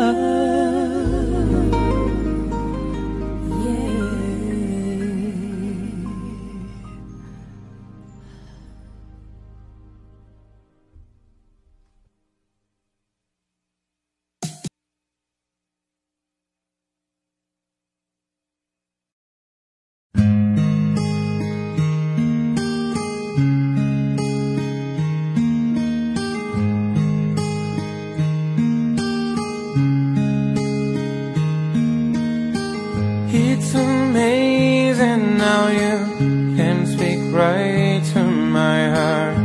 It's amazing how you can speak right to my heart.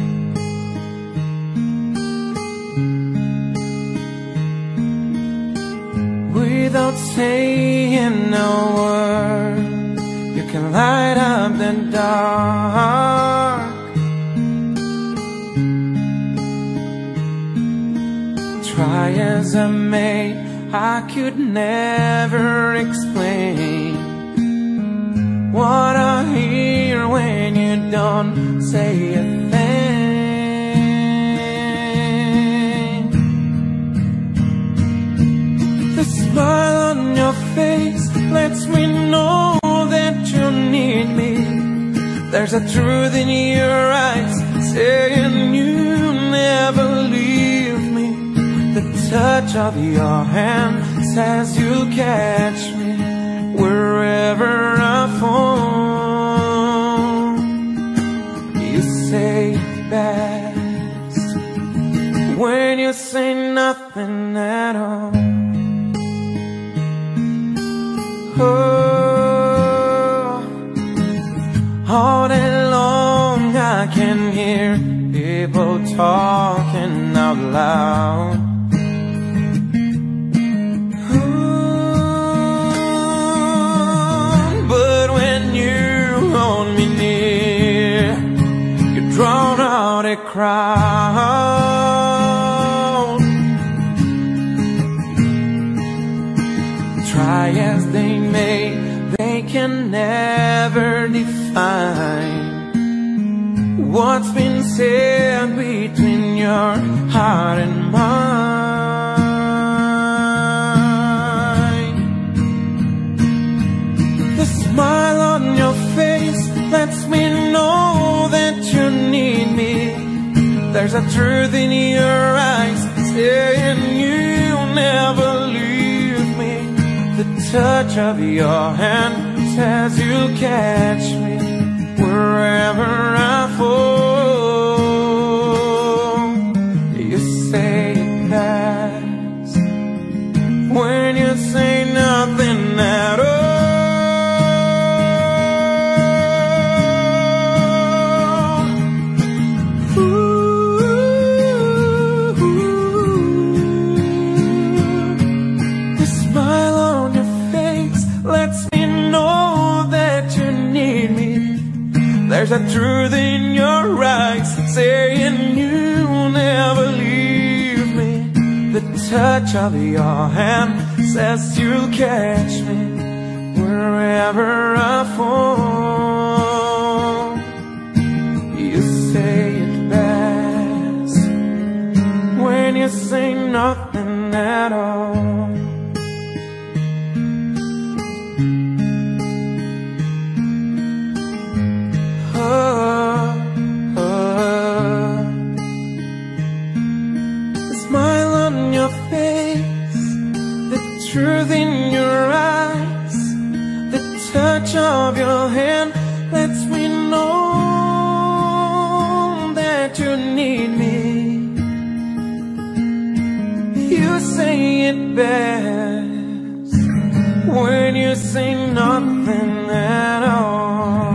Without saying a word, you can light up the dark. Try as I may, I could never explain what I hear when you don't say a thing. The smile on your face lets me know that you need me. There's a truth in your eyes saying you never leave me. The touch of your hand says you'll catch me wherever I fall. You say it best when you say nothing at all. Oh, all day long I can hear people talking out loud. Drown out a crowd. Try as they may, they can never define what's been said between your heart and mine. The smile on your face lets me know that you need me. There's a truth in your eyes saying you'll never leave me. The touch of your hand says you'll catch me wherever I fall. You say it best when you say nothing at all. There's a truth in your eyes saying you'll never leave me. The touch of your hand says you'll catch me wherever I fall. You say it best when you say nothing at all. Truth in your eyes, the touch of your hand lets me know that you need me. You say it best when you say nothing at all.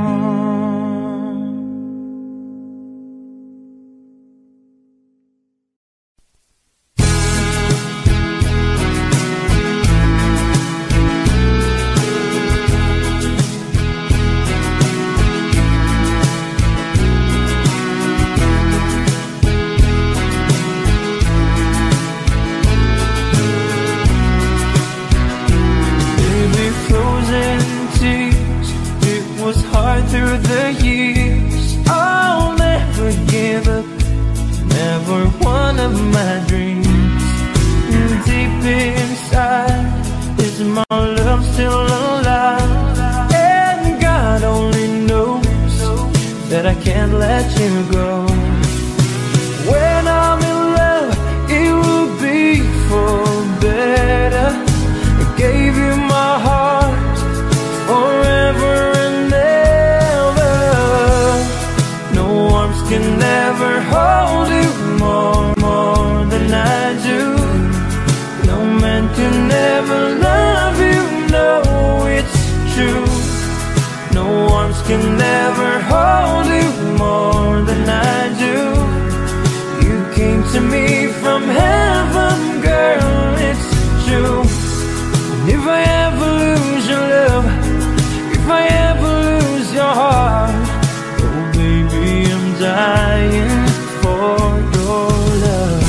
Through the years, I'll never give up, never one of my dreams. Deep in inside. Is my love still alive? And God only knows that I can't let you go. When I'm in love, it will be for better. I gave you my heart forever and ever. No arms can ever hold you more than I do. No man can ever love you, no, it's true. No arms can ever hold you more than I do. You came to me from heaven, girl, it's true. And if I ever lose your love, if I ever lose your heart, oh baby, I'm dying for your love.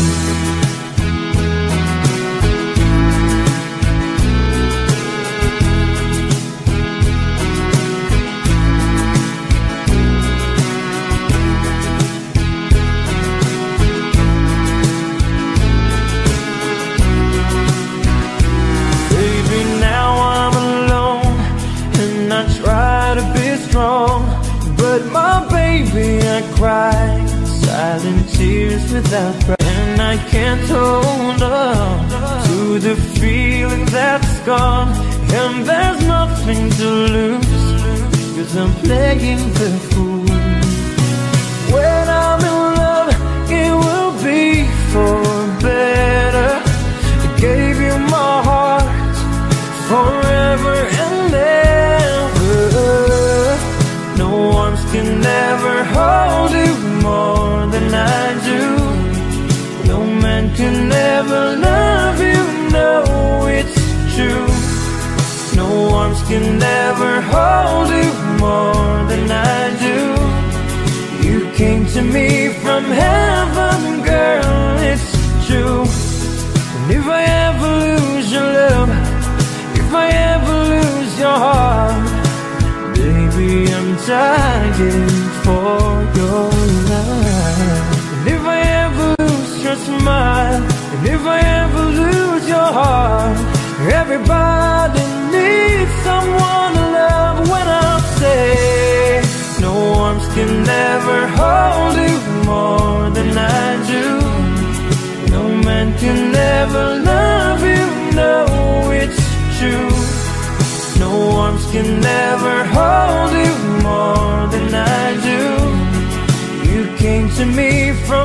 But my baby, I cry silent tears without pride. And I can't hold on to the feeling that's gone. And there's nothing to lose, 'cause I'm playing the fool. When I'm in love, it will be for better. I gave you my heart forever and ever. No arms can never hold you more than I do. No man can ever love you, no, it's true. No arms can never hold you more than I do. You came to me from heaven, girl, it's true. And if I ever lose your love, if I ever lose your heart, baby, I'm dying for your love. And if I ever lose your smile, and if I ever lose your heart, everybody needs someone to love. When I say no arms can never hold you more than I do. No man can never love you, no, it's true. No arms can never hold you more than I do. You came to me from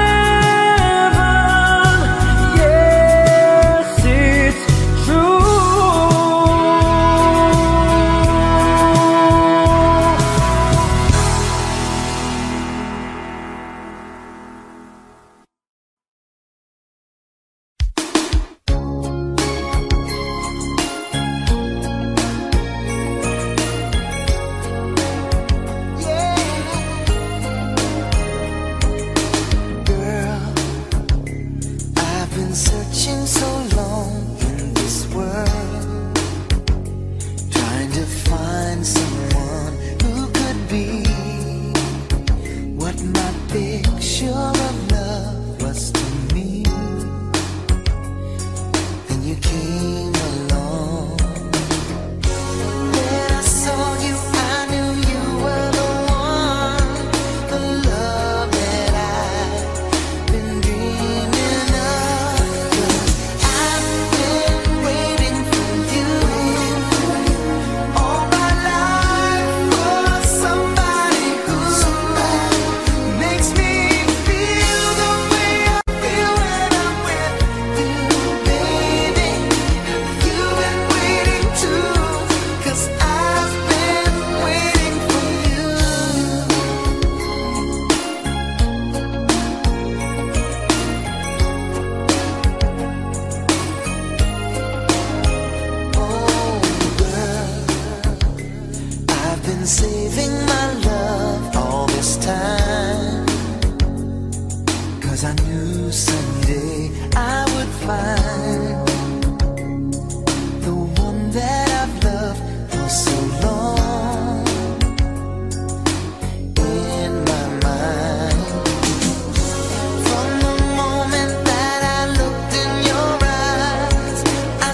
heaven, yes, it's true. I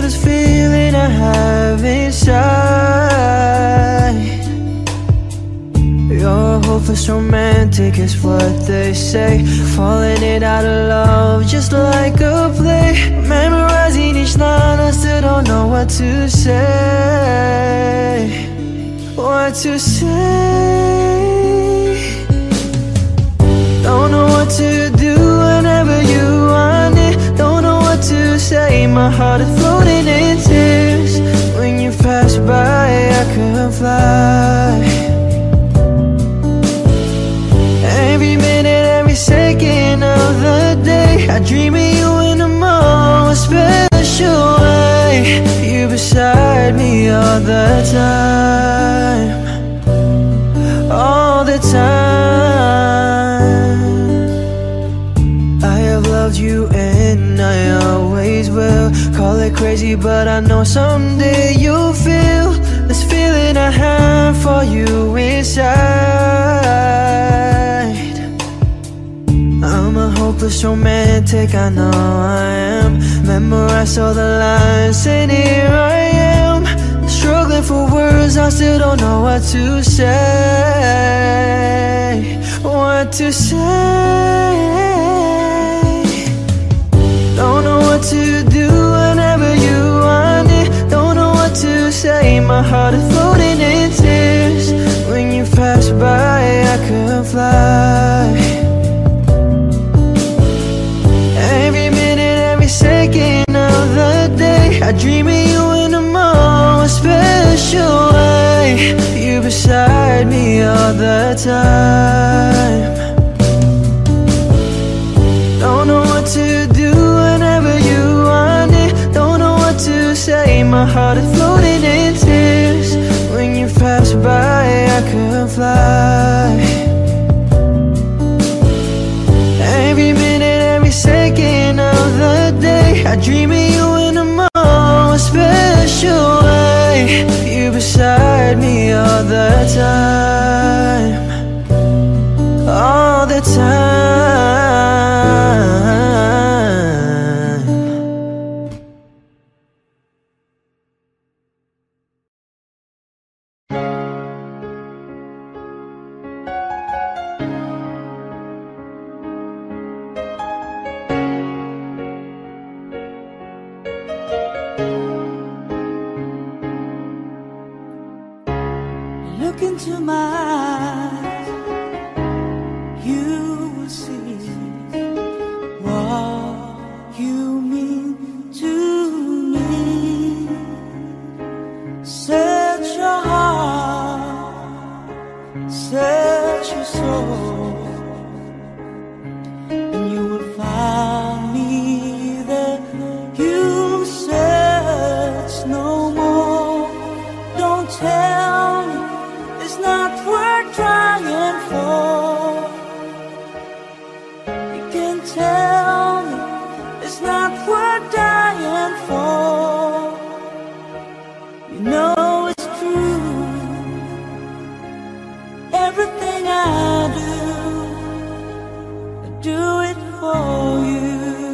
this feeling I have inside. You're hopeless romantic is what they say. Falling it out of love just like a play. Memorizing each line, I still don't know what to say. What to say. Don't know what to do whenever you want it. Don't know what to say, my heart is floating in tears. When you pass by, I could fly. Every minute, every second of the day, I dream of you in the most special way. You beside me all the time. All the time. I have loved you and I always will. Call it crazy, but I know someday you'll feel this feeling I have for you inside. I'm a hopeless romantic, I know I am. Memorize all the lines and here I am. Struggling for words, I still don't know what to say. What to say. Don't know what to do whenever you want it. Don't know what to say, my heart is floating in tears. When you pass by, I could fly. Every minute, every second of the day, I dream of you in the most special way. You beside me all the time. Don't know what to do whenever you want it. Don't know what to say, my heart is floating in tears. When you pass by, I could fly. Every minute, every second of the day, I dream of you in the most special way. You beside me all the time. All the time. Look into my eyes, you will see what you mean to me. Search your heart, search your soul, and you will find me there. You'll search no more. Don't tell me it's not worth trying for. You can tell me it's not worth dying for. You know it's true. Everything I do it for you.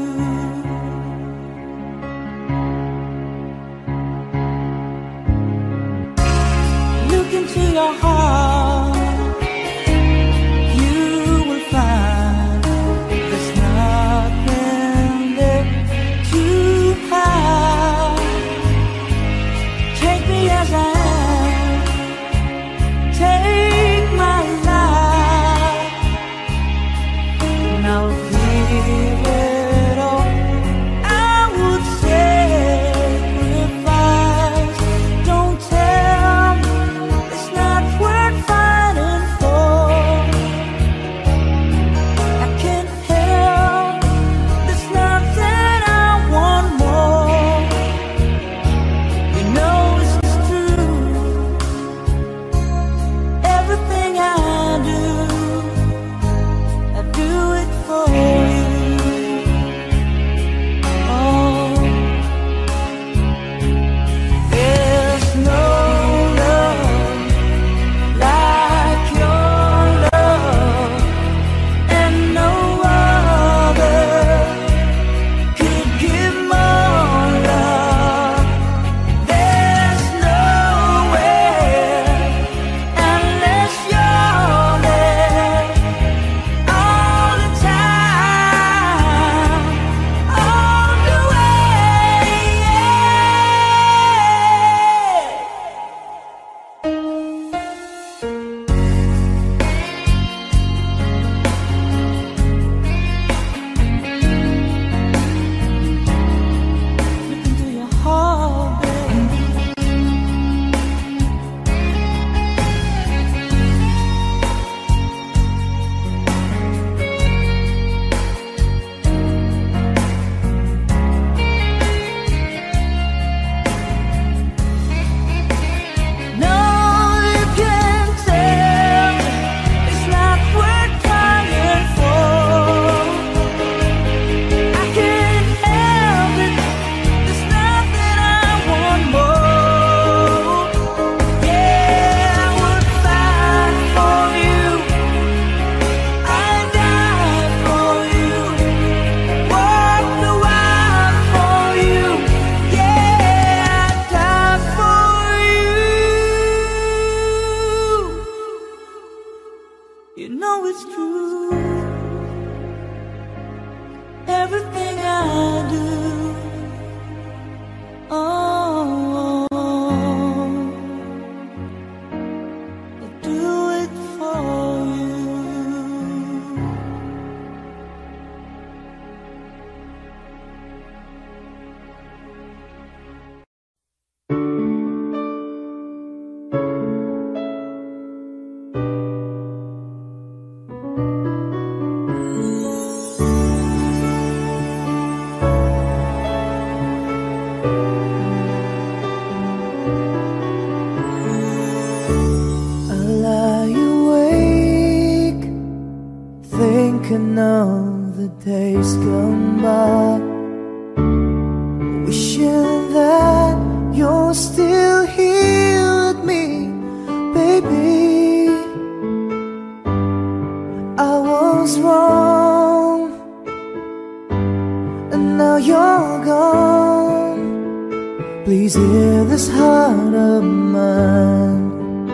Look into your heart, you will find there's nothing there to hide. Take me as I am, take my life, and I'll give it all. I would sacrifice. Don't tell me it's not worth has gone by, wishing that you're still here with me, baby. I was wrong, and now you're gone. Please hear this heart of mine,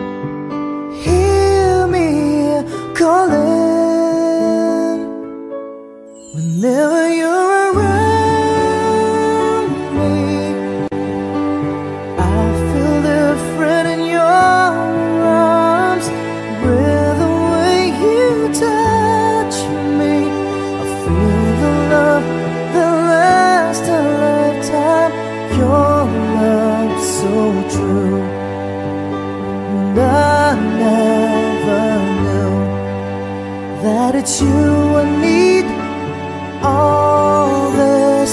hear me calling. Whenever you're around me, I feel different in your arms. With the way you touch me, I feel the love that lasts a lifetime. Your love so true, and I never knew that it's you I need all this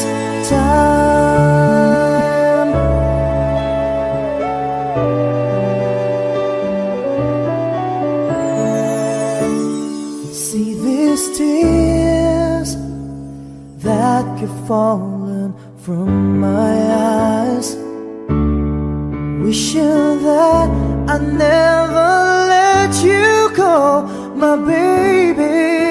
time. See these tears that keep falling from my eyes, wishing that I never let you go, my baby.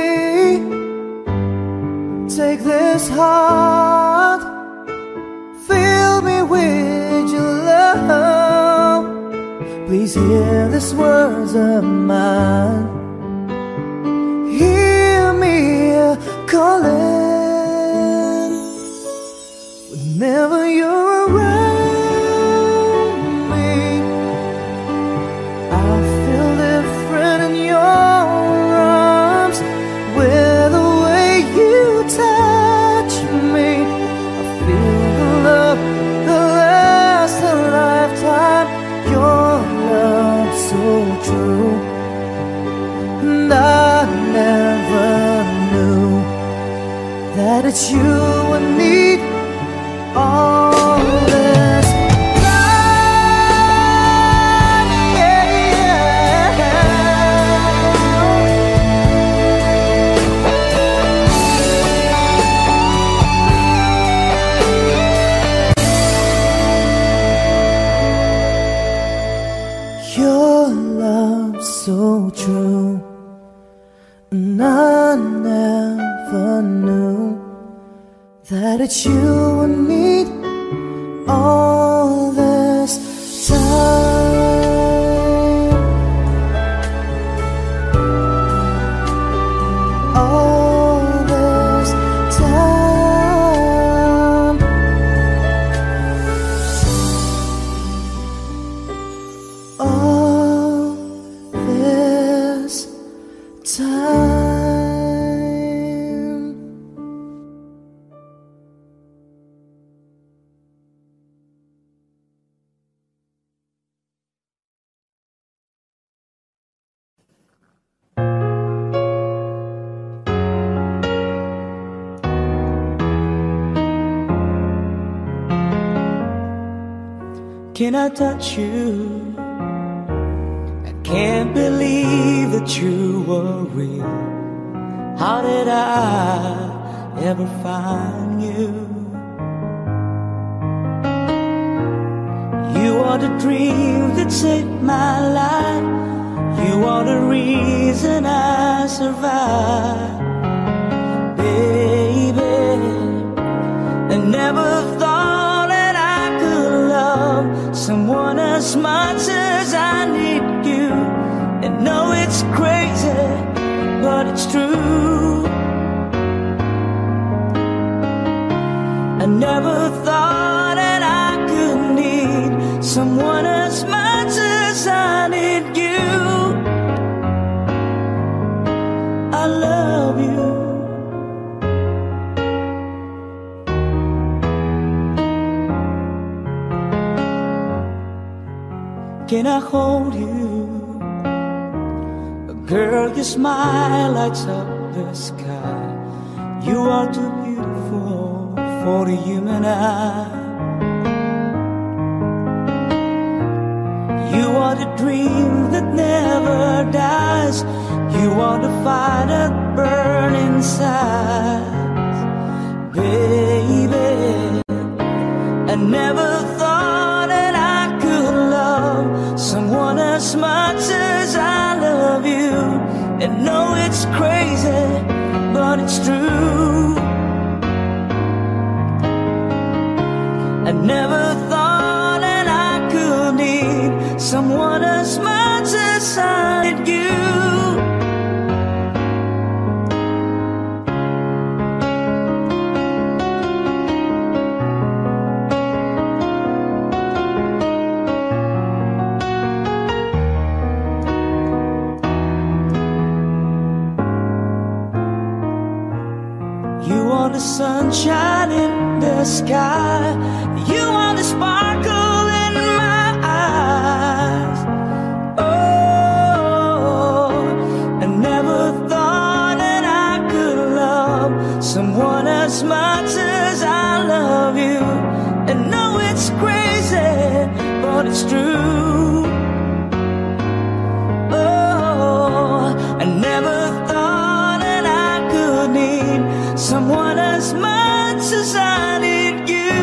Take this heart, fill me with your love. Please hear these words of mine, hear me calling. Whenever you're around me, I feel different in your arms. With the way you touch me, I feel the love that lasts a lifetime. Your love so true, and I never knew that it's you I need all this time, yeah, your love so true, and I never knew that it's you I need all this time, all this time, all this time. Can I touch you? I can't believe that you were real. How did I ever find you? You are the dream that saved my life. You are the reason I survive. Baby, I never thought that I could love someone as much as I need you. And know it's crazy, but it's true. I never thought that I could need someone as much as I need you. I love you. Can I hold you? Girl, your smile lights up the sky. You are too beautiful for the human eye. You are the dream that never dies. You are the fire that burns inside. baby. I never thought that I could love someone as much as I love you. And no, it's crazy, but it's true. I never thought that I could need someone as much as I did you. You are the sunshine in the sky. You are the sparkle in my eyes. Oh, I never thought that I could love someone as much as I love you. And no, it's crazy, but it's true. Oh, I never thought that I could need someone as much as I did you.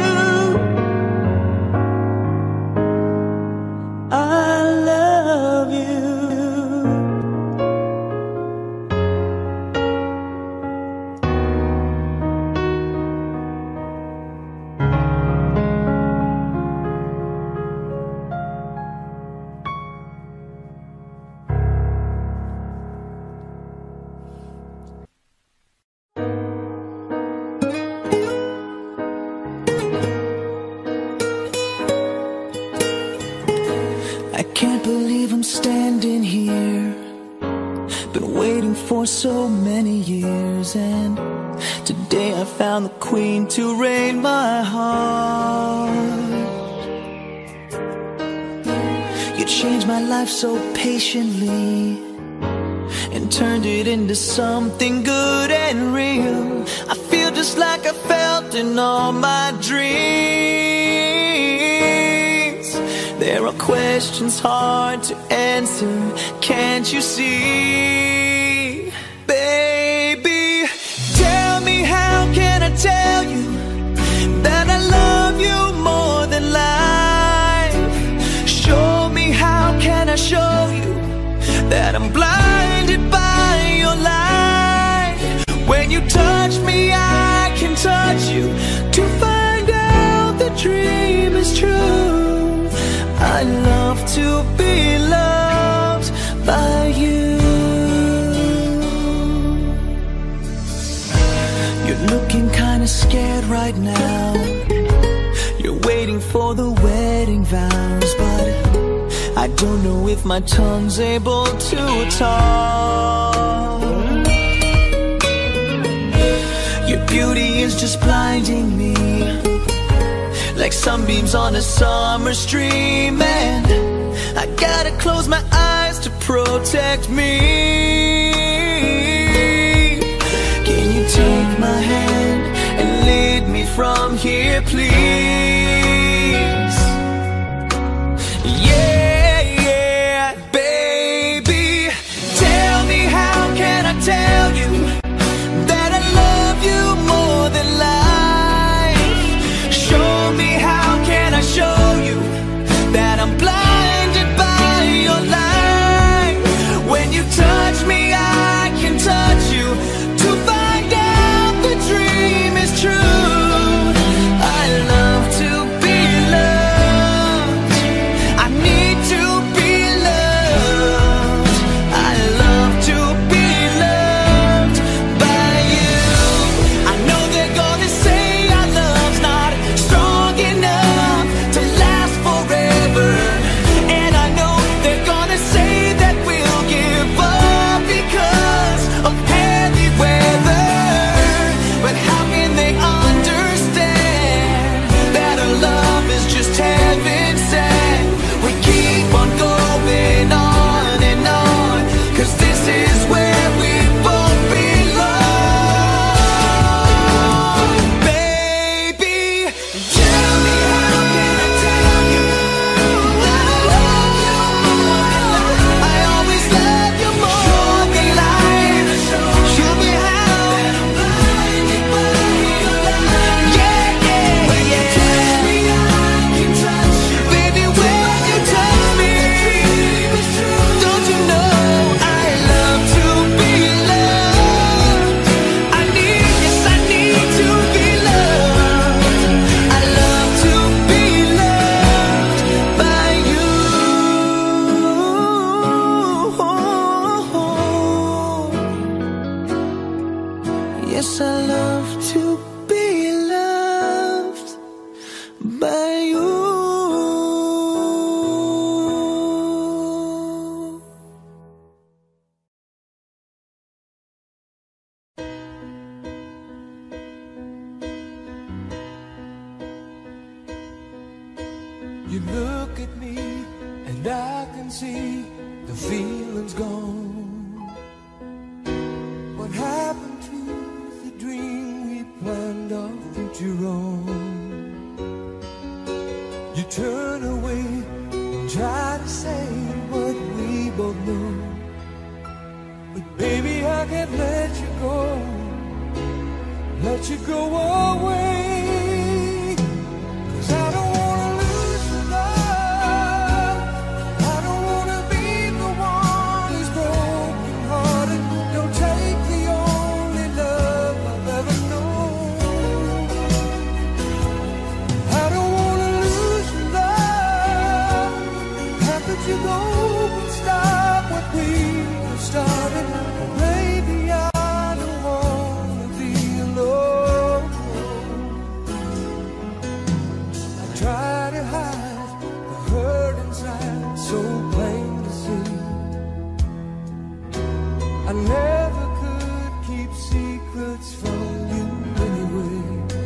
I love you. I can't believe I'm standing here. Been waiting for so many years, and today I found the queen to reign my heart. You changed my life so patiently and turned it into something good and real. I feel just like I felt in all my dreams. There are questions hard to answer, can't you see? Baby, tell me, how can I tell you that I love you more than life? Show me, how can I show you that I'm blinded by your light? When you touch me, I can touch you to find out the dream is true. I love to be loved by you. You're looking kinda scared right now. You're waiting for the wedding vows, but I don't know if my tongue's able to talk. Your beauty is just blinding me, like sunbeams on a summer stream, and I gotta close my eyes to protect me. Can you take my hand and lead me from here, please? Yeah, yeah, baby, tell me, how can I tell you that I love you more than life? Show me, how can I show you that I'm blinded by your light? When you touch me, I can touch you to find out the dream is true. I love to You look at me and I can see the feeling's gone. What happened to the dream we planned our future on? You turn away and try to say what we both know, but baby I can't let you go away. 'Cause I don't wanna lose your love. I don't wanna be the one who's broken hearted. Don't take the only love I've ever known. I don't wanna lose your love. How could you go and stop what we have started? Oh, baby, I don't wanna be alone. I try to hide the hurt inside, so plain to see. I never could keep secrets from you anyway.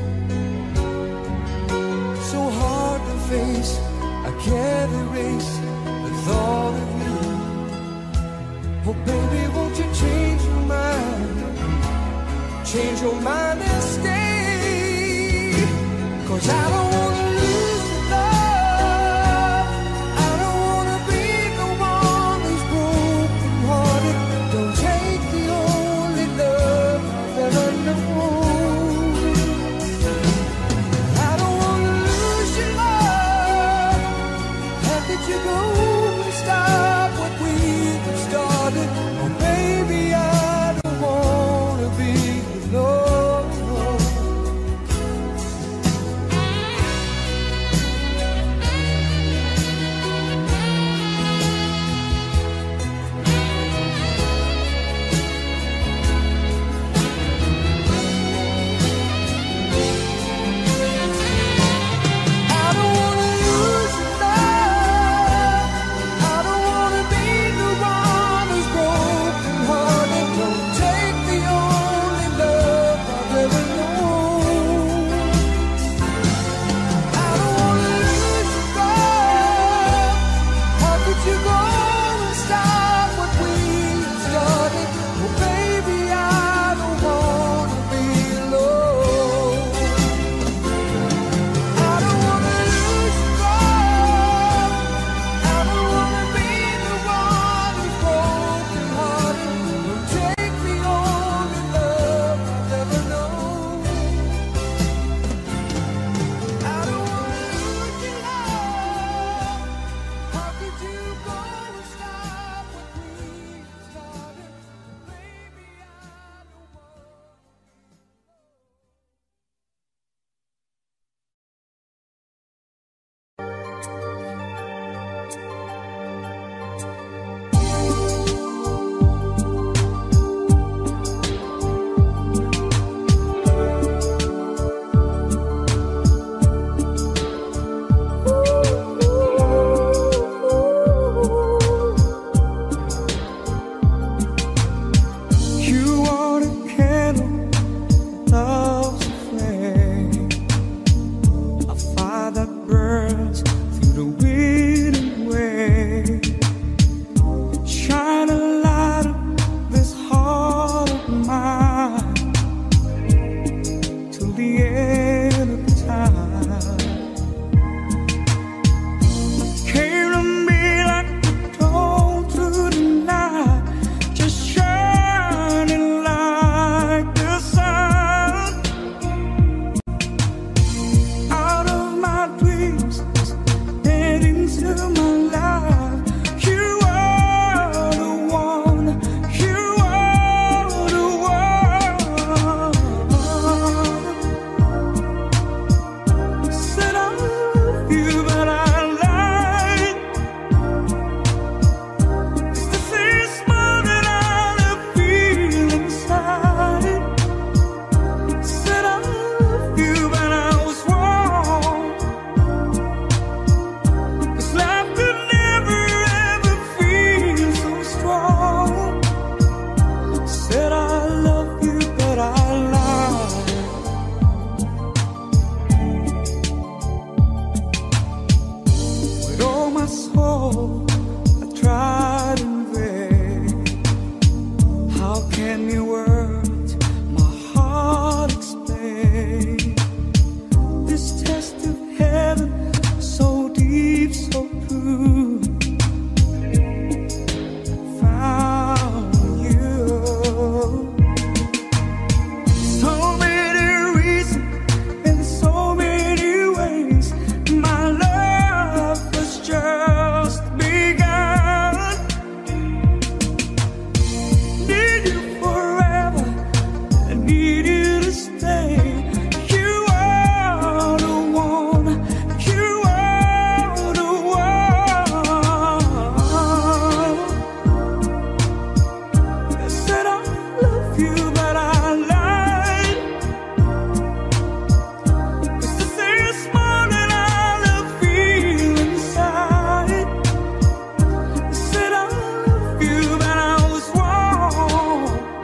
So hard to face, I can't erase the thought of you. Oh baby, won't you change your mind? Change your mind and stay. 'Cause I don't wanna lose the love. I don't wanna be the one who's broken hearted. Don't take the only love I've ever known. I don't wanna lose your love. How could you go and stop what we have started? Oh baby, I don't wanna be alone. I tried in vain. How can your words, my heart explain this test of heaven, so deep, so true? Found you. So many reasons in so many ways. My love was just begun. Need you forever, I need you to stay. You are the one, you are the one. I said I love you, but I lied. 'Cause this is more than I feel inside. I said I love you, but I was wrong.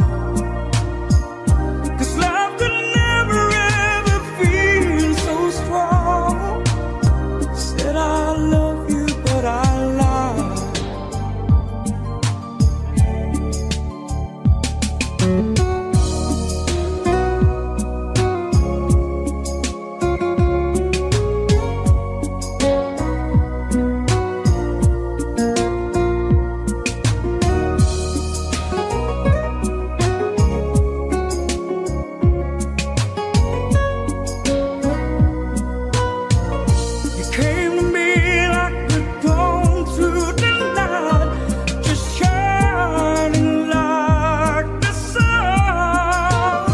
'Cause love could never ever feel so strong. I said I love you, but I lied. You came to me like the dawn through the night, just shining like the sun.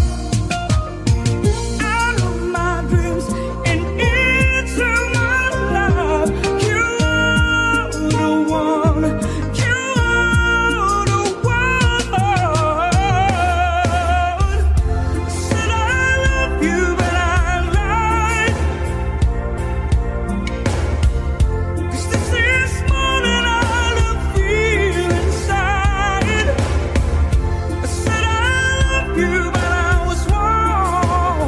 Out of my dreams and into my life, you are the one, you are the one. Said I love you, but I lied. 'Cause this is more than I feel inside. I said I love you, but I was wrong.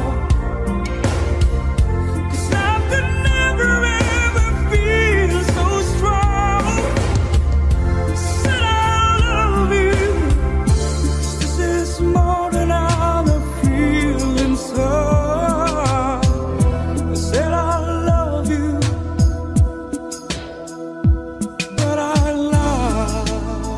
'Cause love could never ever feel so strong. I said I love you. 'Cause this is more than I feel inside. I said I love you, but I lied.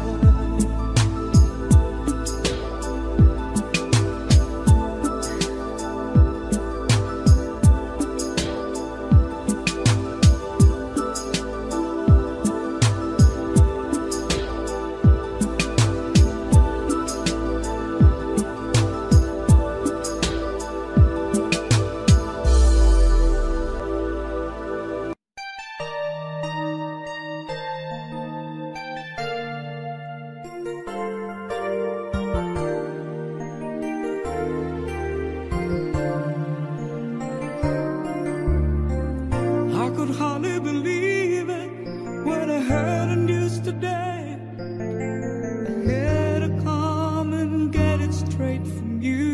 I could hardly believe it when I heard the news today. I had to come and get it straight from you.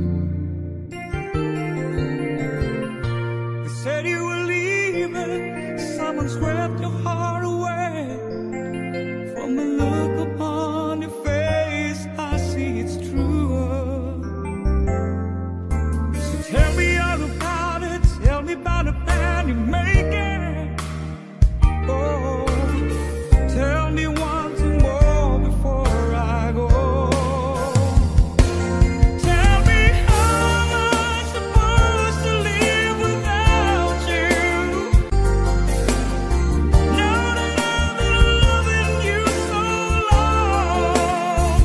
You said you were leaving, someone swept your heart away. From the look upon your face, I see it's true. So tell me all about it, tell me about the plan you're making. Oh, tell me once more before I go. Tell me how am I supposed to live without you? Now that I've been loving you so long,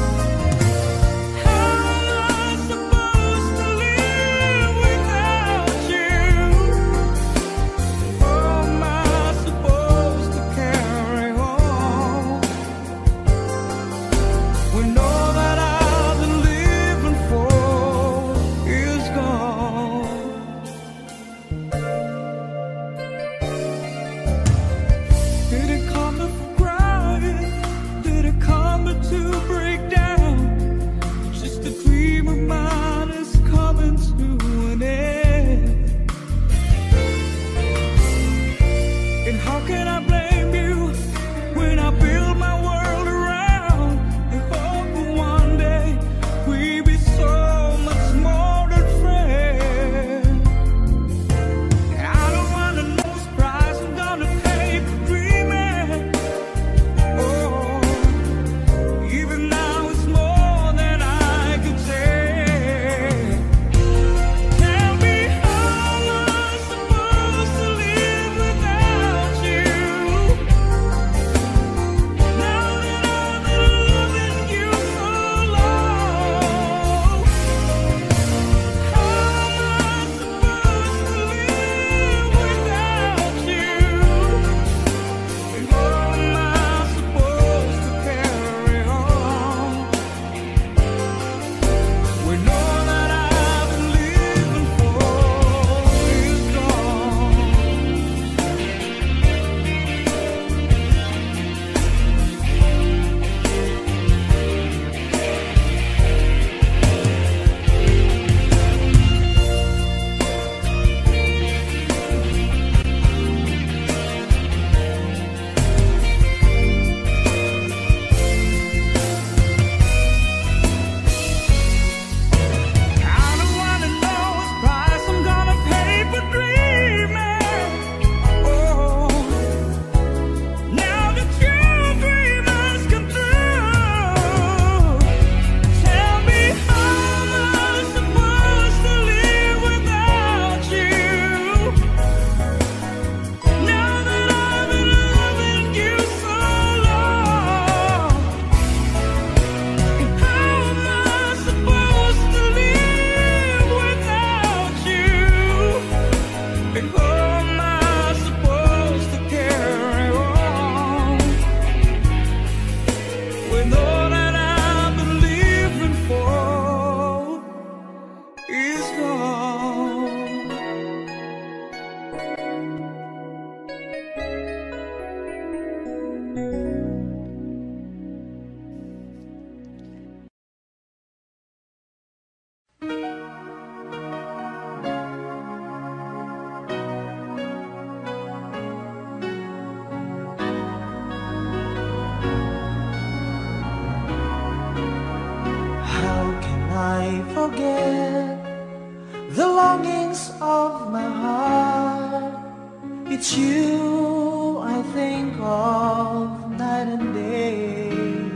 how am I supposed to live without you? How can I blame you I forget the longings of my heart. It's you I think of night and day.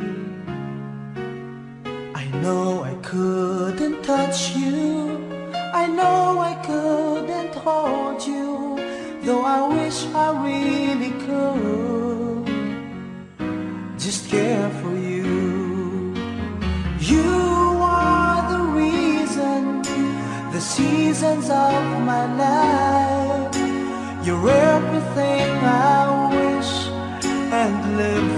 I know I couldn't touch you, I know I couldn't hold you, though I wish I really could just care for you. You are the reason, the seasons of my life. You're everything I wish and live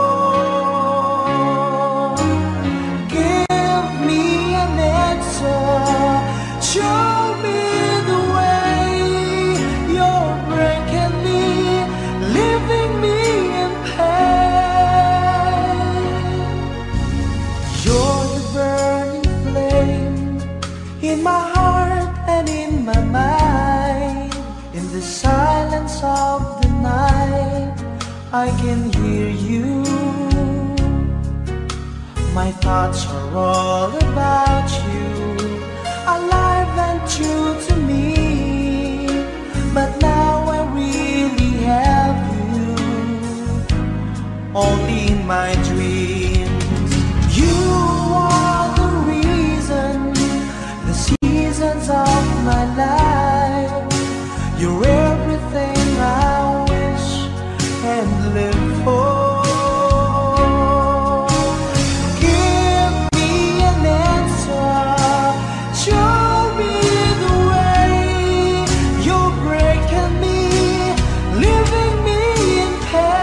for. Give me an answer, show me the way. You're breaking me, leaving me in pain. You're the burning flame in my heart and in my mind. In the silence of the night, I can hear you. My thoughts are all about you, alive and true to me. But now I really have you, only in my dreams. You are the reason, the seasons of my life. You're everything I wish and live for. Give me an answer, show me the way. You're breaking me, leaving me in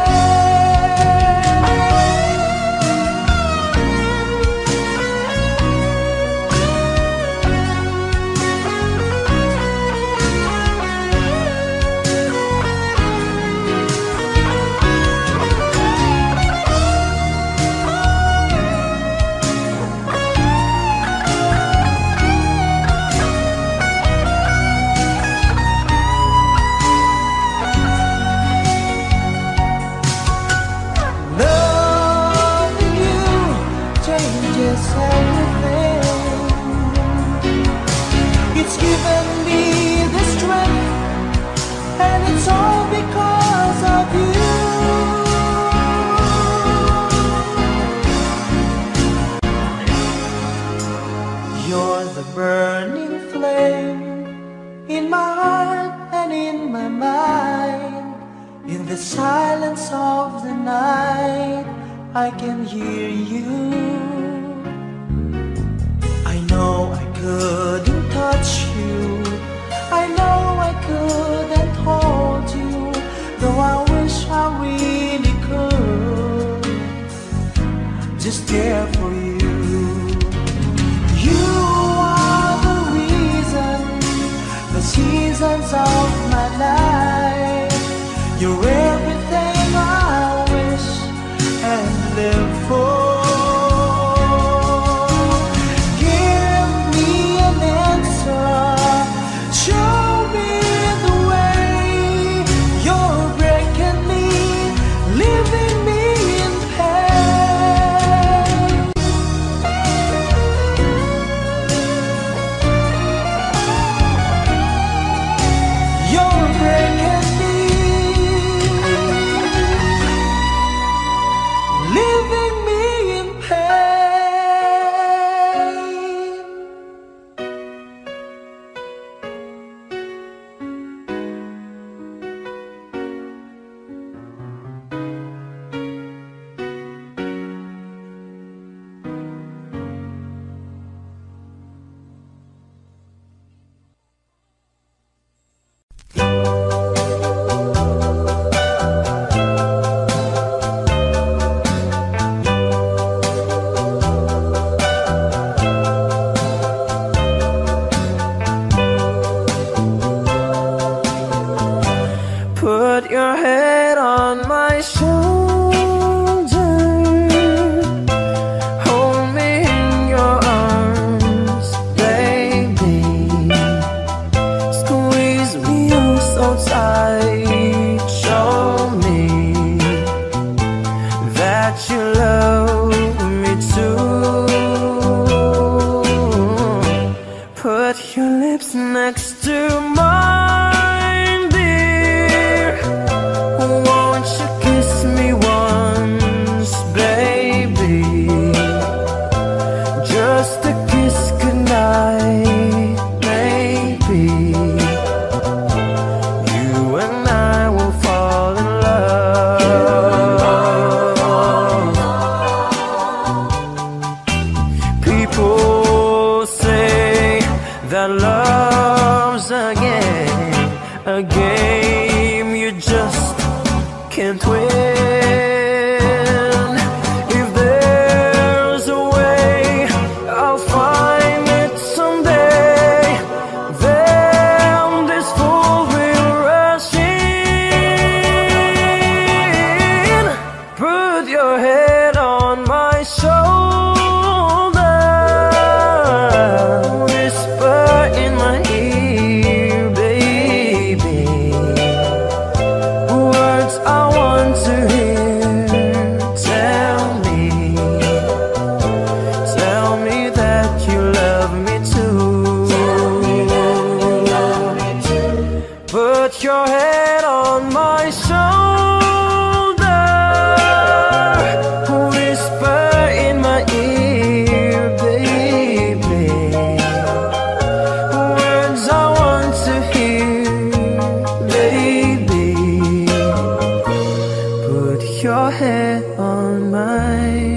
loving you changes everything. It's given me the strength, and it's all because of you. You're the burning flame in my heart and in my mind. In the silence of the night, I can hear you. I know I couldn't touch you, I know I couldn't hold you, though I wish I really could just care for you. You are the reason, the seasons of my life. You're everything I wish and live for. Give me an answer, show me the way. You're breaking me, leaving me in pain. You're breaking me, leaving me in pain. Put your head on my shoulder, hold me in your arms, baby. Squeeze me oh so tight, show me that you love me too. can't win. If there's a way, I'll find it someday. Then this fool will rush in. Put your head on my shoulder, whisper in my ear, baby, words I want to hear. Tell me that you love me too. Put your head on my shoulder, whisper in my ear, baby, words I want to hear, baby. Put your head on my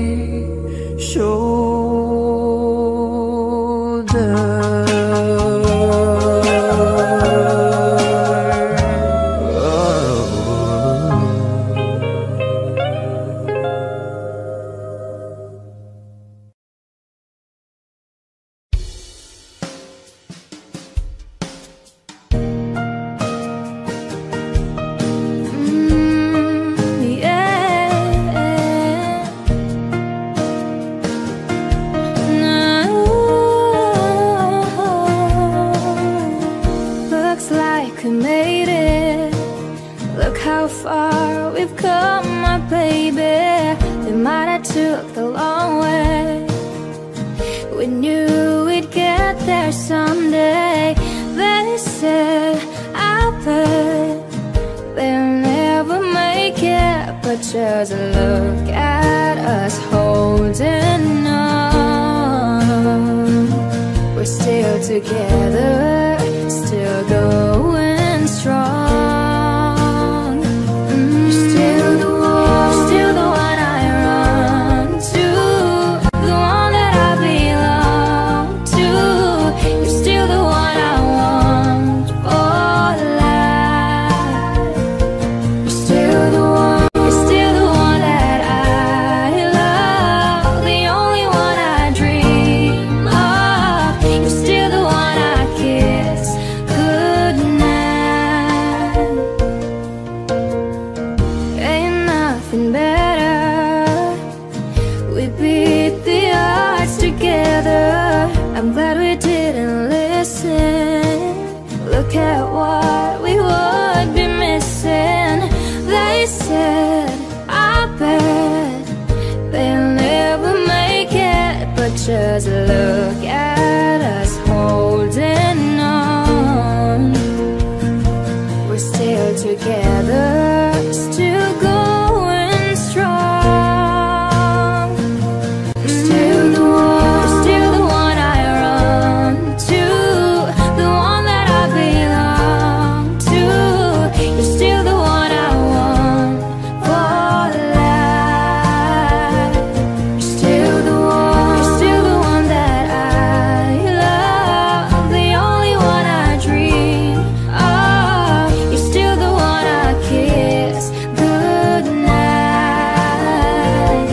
Looks like we made it. Look how far we've come, my baby. We might have took the long way. We knew we'd get there someday. They said, I bet they'll never make it. But just look at us holding on. We're still together, still going strong. You're still the one I run to, the one that I belong to. You're still the one I want for life. You're still the one that I love, the only one I dream of. You're still the one I kiss goodnight. Ain't nothing better. We beat the odds together. I'm glad we didn't listen. Look at what we would be missing. They said, I bet they'll never make it. But just look at us holding on. We're still together, still going strong. Still the one I run to, the one that I belong to. You're still the one I want for life. You're still the one that I love, the only one I dream of. You're still the one I kiss goodnight.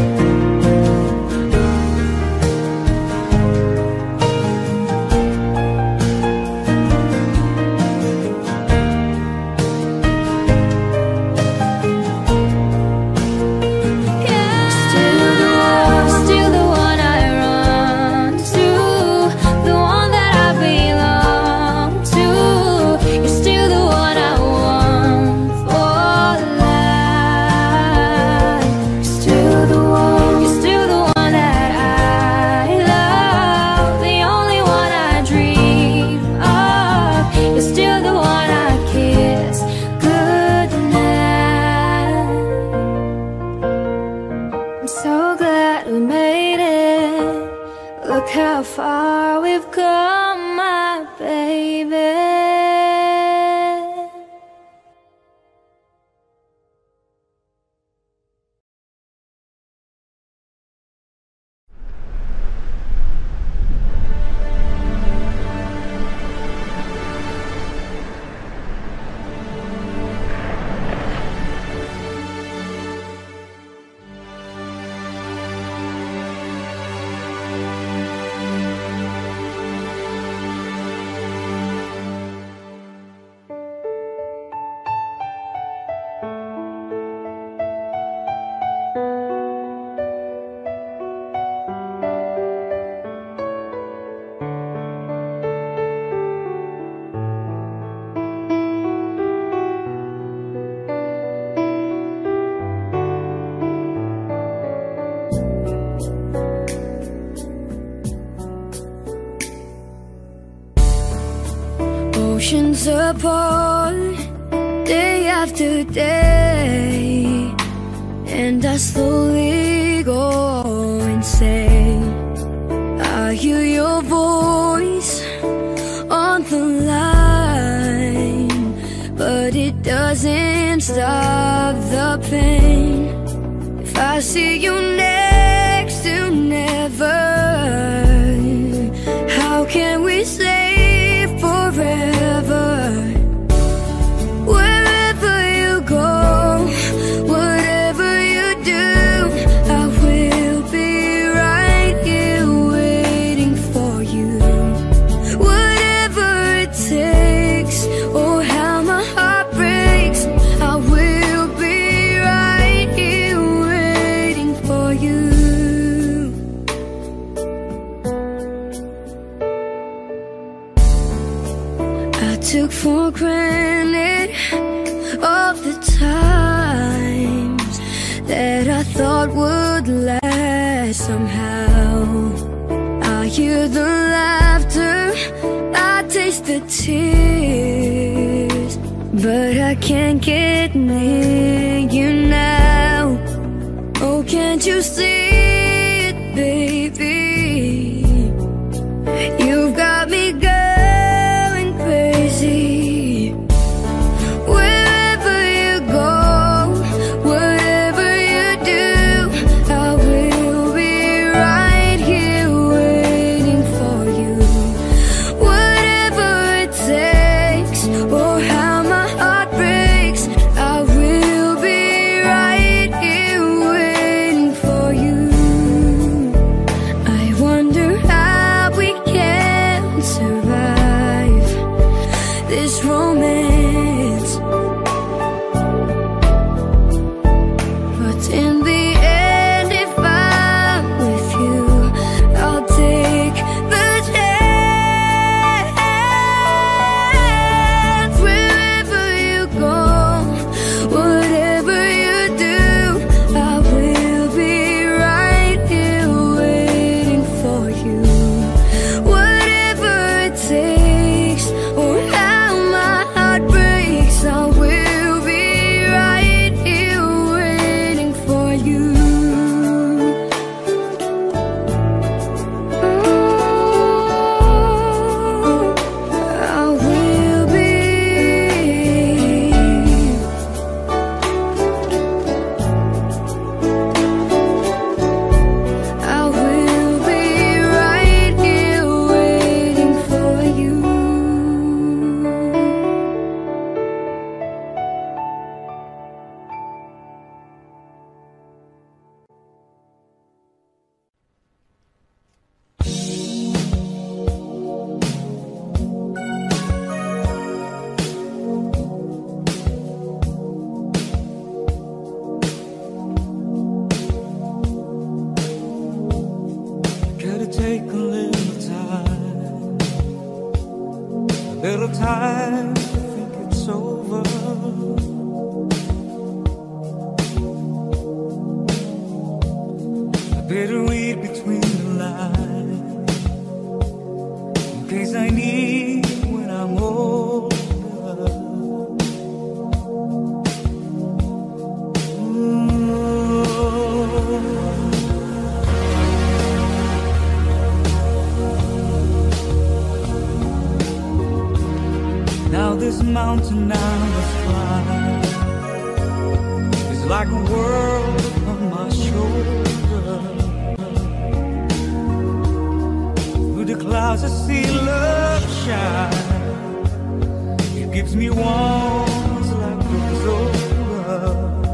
Still the one I run to, the one that I belong to. You're still the one I want for life. You're still the one that I love, the only one I dream of. You're still the one I kiss goodnight. I'm so glad we made it. Look how far we've come, my baby. generations apart, day after day, and I slowly go insane. I hear your voice on the line, but it doesn't stop the pain. If I see you next to never, how can we say forever? Wherever you go, whatever you do, I will be right here waiting for you. Whatever it takes, or how my heart breaks, I will be right here waiting for you. I took for granted all the times that I thought would last somehow. I hear the laughter, I taste the tears, but I can't get near you now. Oh, can't you see it, baby? You've got me going crazy. Wherever you go, whatever you do, I will be right here waiting for you. Whatever it takes, or how my heart breaks, I will be right here waiting for you. I wonder how we can survive this romance, but in the end, if I'm with you, I'll take the chance. Wherever you go, whatever you do, I will be right here waiting for you. Whatever it takes, or how my heart breaks, I will be right here waiting for you. I will be. I will be right here waiting for you. Gotta take a little time to think it's over. I better read between the lines, in case I need when I'm older. Now this mountain I must climb is like a world upon my shoulder. Through the clouds I see love shine. It gives me warmth like rose over.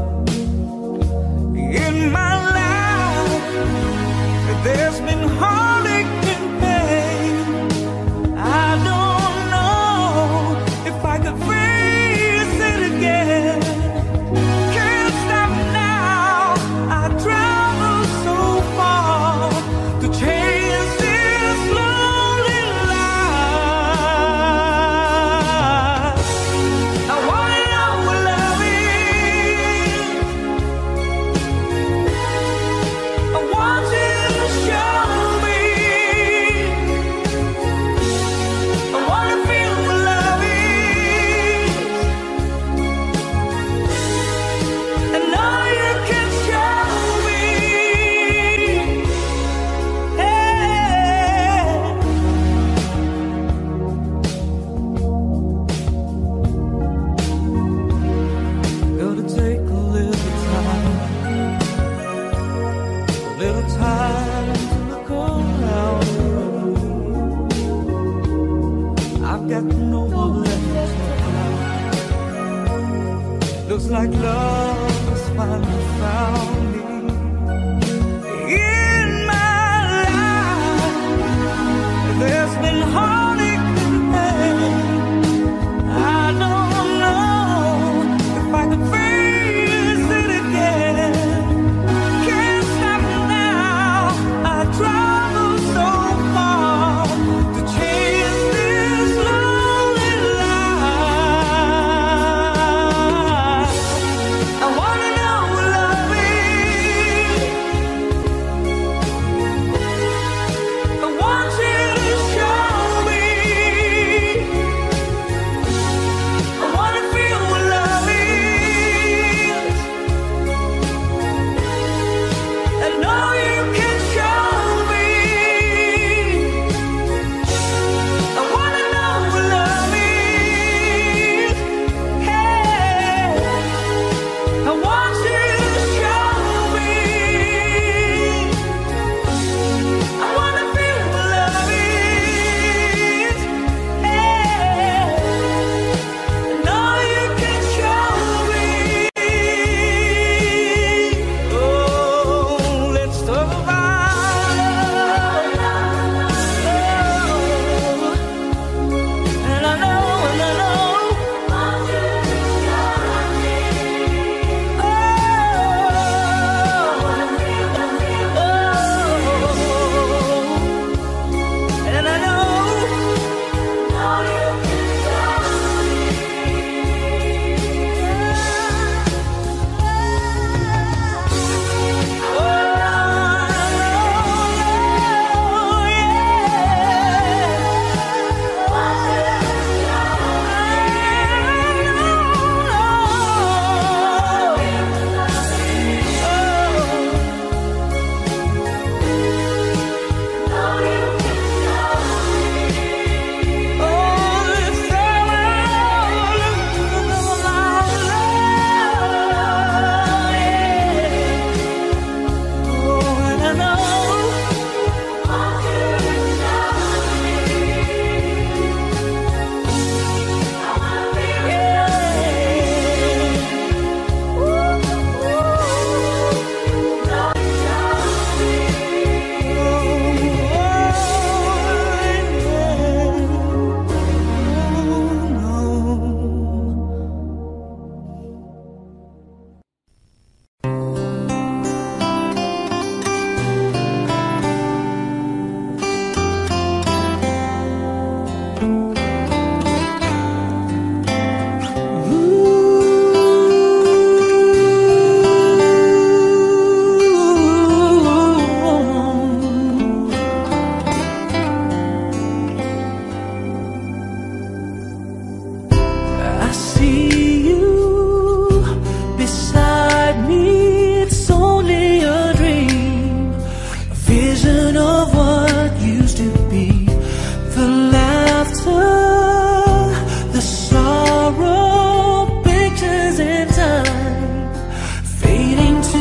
In my life there's been heartache and pain. I don't know if I could face it again. Can't stop now. I travel so far to chase this lonely life. I like love has finally found me. In my life, there's been heartache and pain. I don't know if I could face it again. Can't stop now. I travel so far to chase this lonely life. I wanna know what love is. I want you to show me. I wanna feel what love is. I know you can show me. I wanna know what love is. Hey, I want you to show me. I wanna feel what love is. Hey, I know you can show me. Oh, let's talk about love. And I know. And I know. I see you beside me. It's only a dream, a vision of what used to be. The laughter, the sorrow, pictures in time, fading to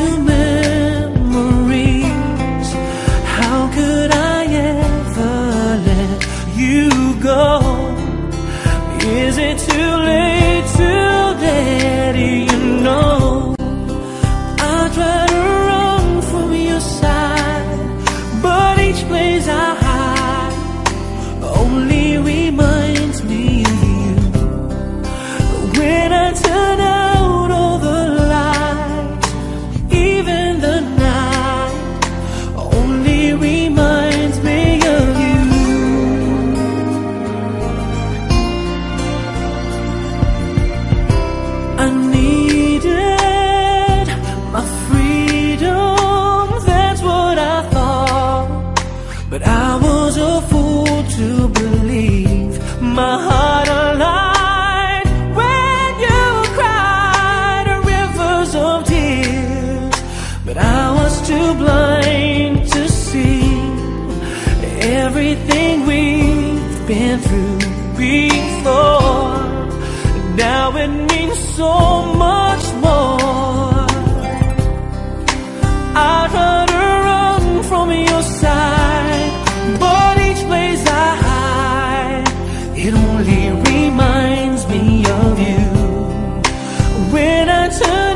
memories. How could I ever let you go? Is it too late to let you know? I try to run from your side, but each place I hide only reminds me of you. When I turn out all the lights, even the night only reminds me of you. I needed my freedom, that's what I thought. But I was a fool to believe my heart aligned when you cried rivers of tears. But I was too blind to see everything we've been through before. Now it means so much more. I try to run from your side, but each place I hide, it only reminds me of you. When I turn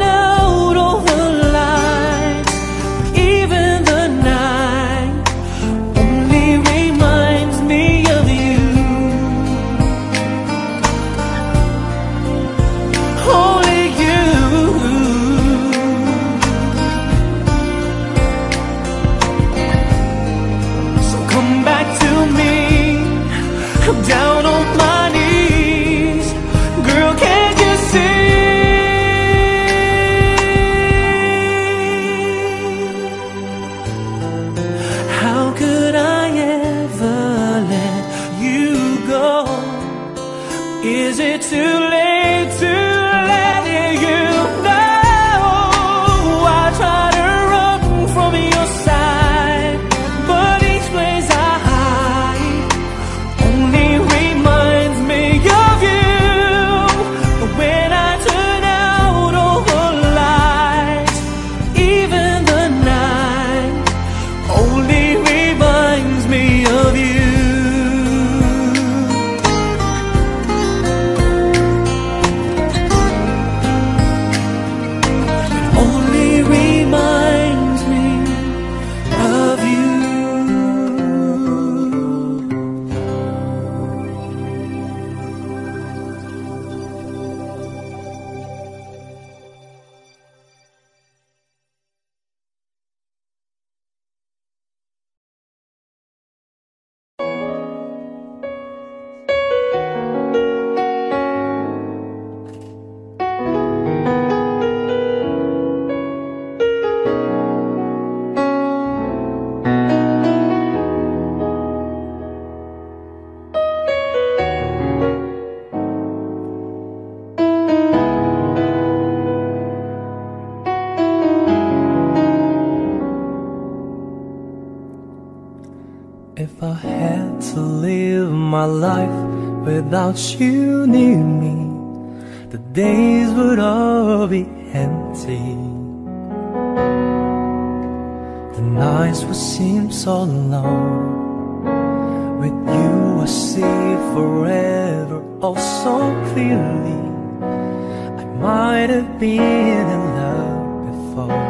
I had to live my life without you near me, the days would all be empty. The nights would seem so long. With you I see forever oh so clearly. I might have been in love before,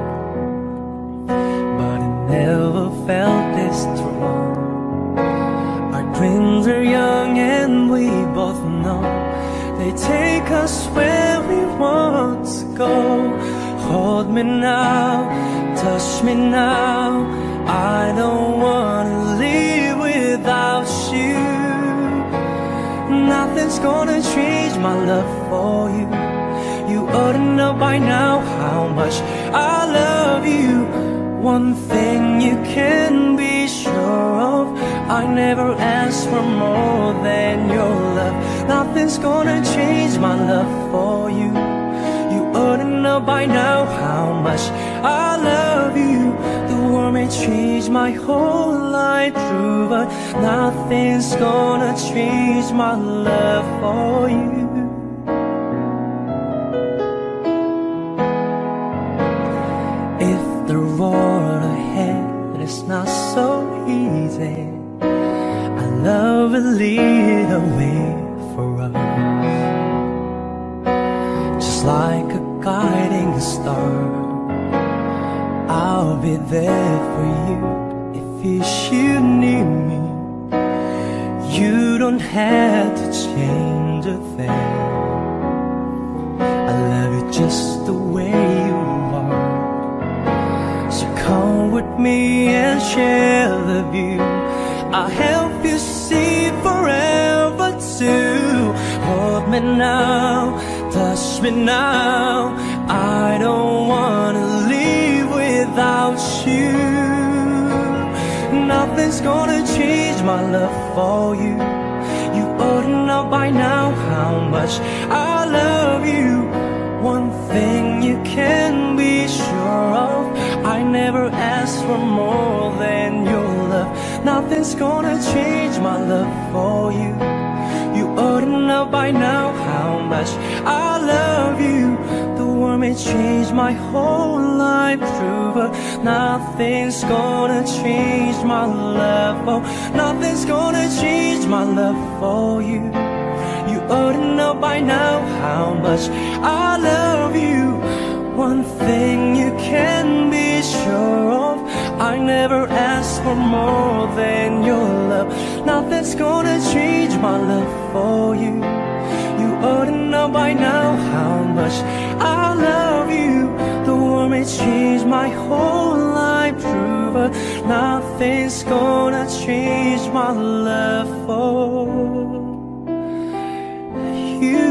but it never felt this strong. Our dreams are young and we both know they take us where we want to go. Hold me now, touch me now, I don't wanna live without you. Nothing's gonna change my love for you. You ought to know by now how much I love you. One thing you can be sure of, I never ask for more than your love. Nothing's gonna change my love for you. You ought to know by now how much I love you. The world may change my whole life through, but nothing's gonna change my love for you. If the road ahead is not so easy, I love will lead a way for us, just like a guiding star. I'll be there for you if you should need me. You don't have to change a thing. I love you just the way you are. So come with me and share the view. I'll help you see forever too. Hold me now, touch me now, I don't wanna live without you. Nothing's gonna change my love for you. You ought to know by now how much I love you. One thing you can be sure of, I never asked for more than your love. Nothing's gonna change my love for you. You ought to know by now how much I love you. The world may change my whole life through, but nothing's gonna change my love. Oh, nothing's gonna change my love for you. You ought to know by now how much I love you. One thing you can be sure of, I never asked for more than your love. Nothing's gonna change my love for you. You ought to know by now how much I love you. The world may change my whole life through, but nothing's gonna change my love for you.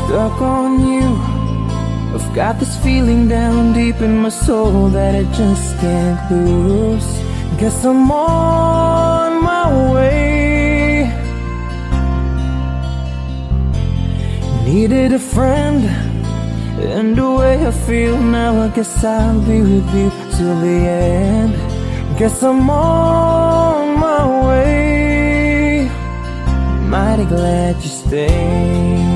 stuck on you. I've got this feeling down deep in my soul that I just can't lose. Guess I'm on my way. Needed a friend, and the way I feel now, I guess I'll be with you till the end. Guess I'm on my way. Mighty glad you stayed.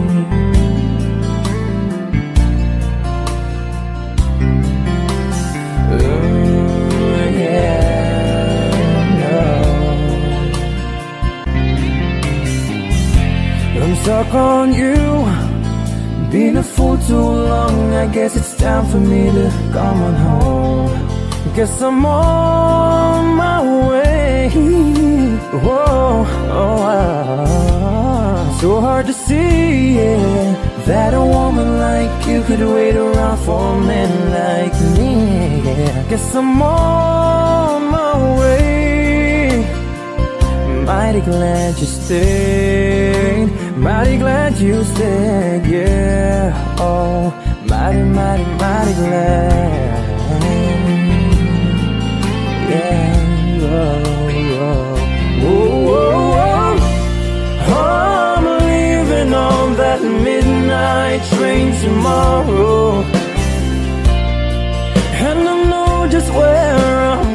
I'm stuck on you, been a fool too long. I guess it's time for me to come on home. Guess I'm on my way. Whoa, oh, wow. So hard to see, yeah, that a woman like you could wait around for a man like me, yeah. Guess I'm on my way. Mighty glad you stayed. Mighty glad you stayed, yeah. Oh, mighty, mighty, mighty glad. Yeah, oh, oh, oh, oh. I'm leaving on that midnight train tomorrow, and I know just where I'm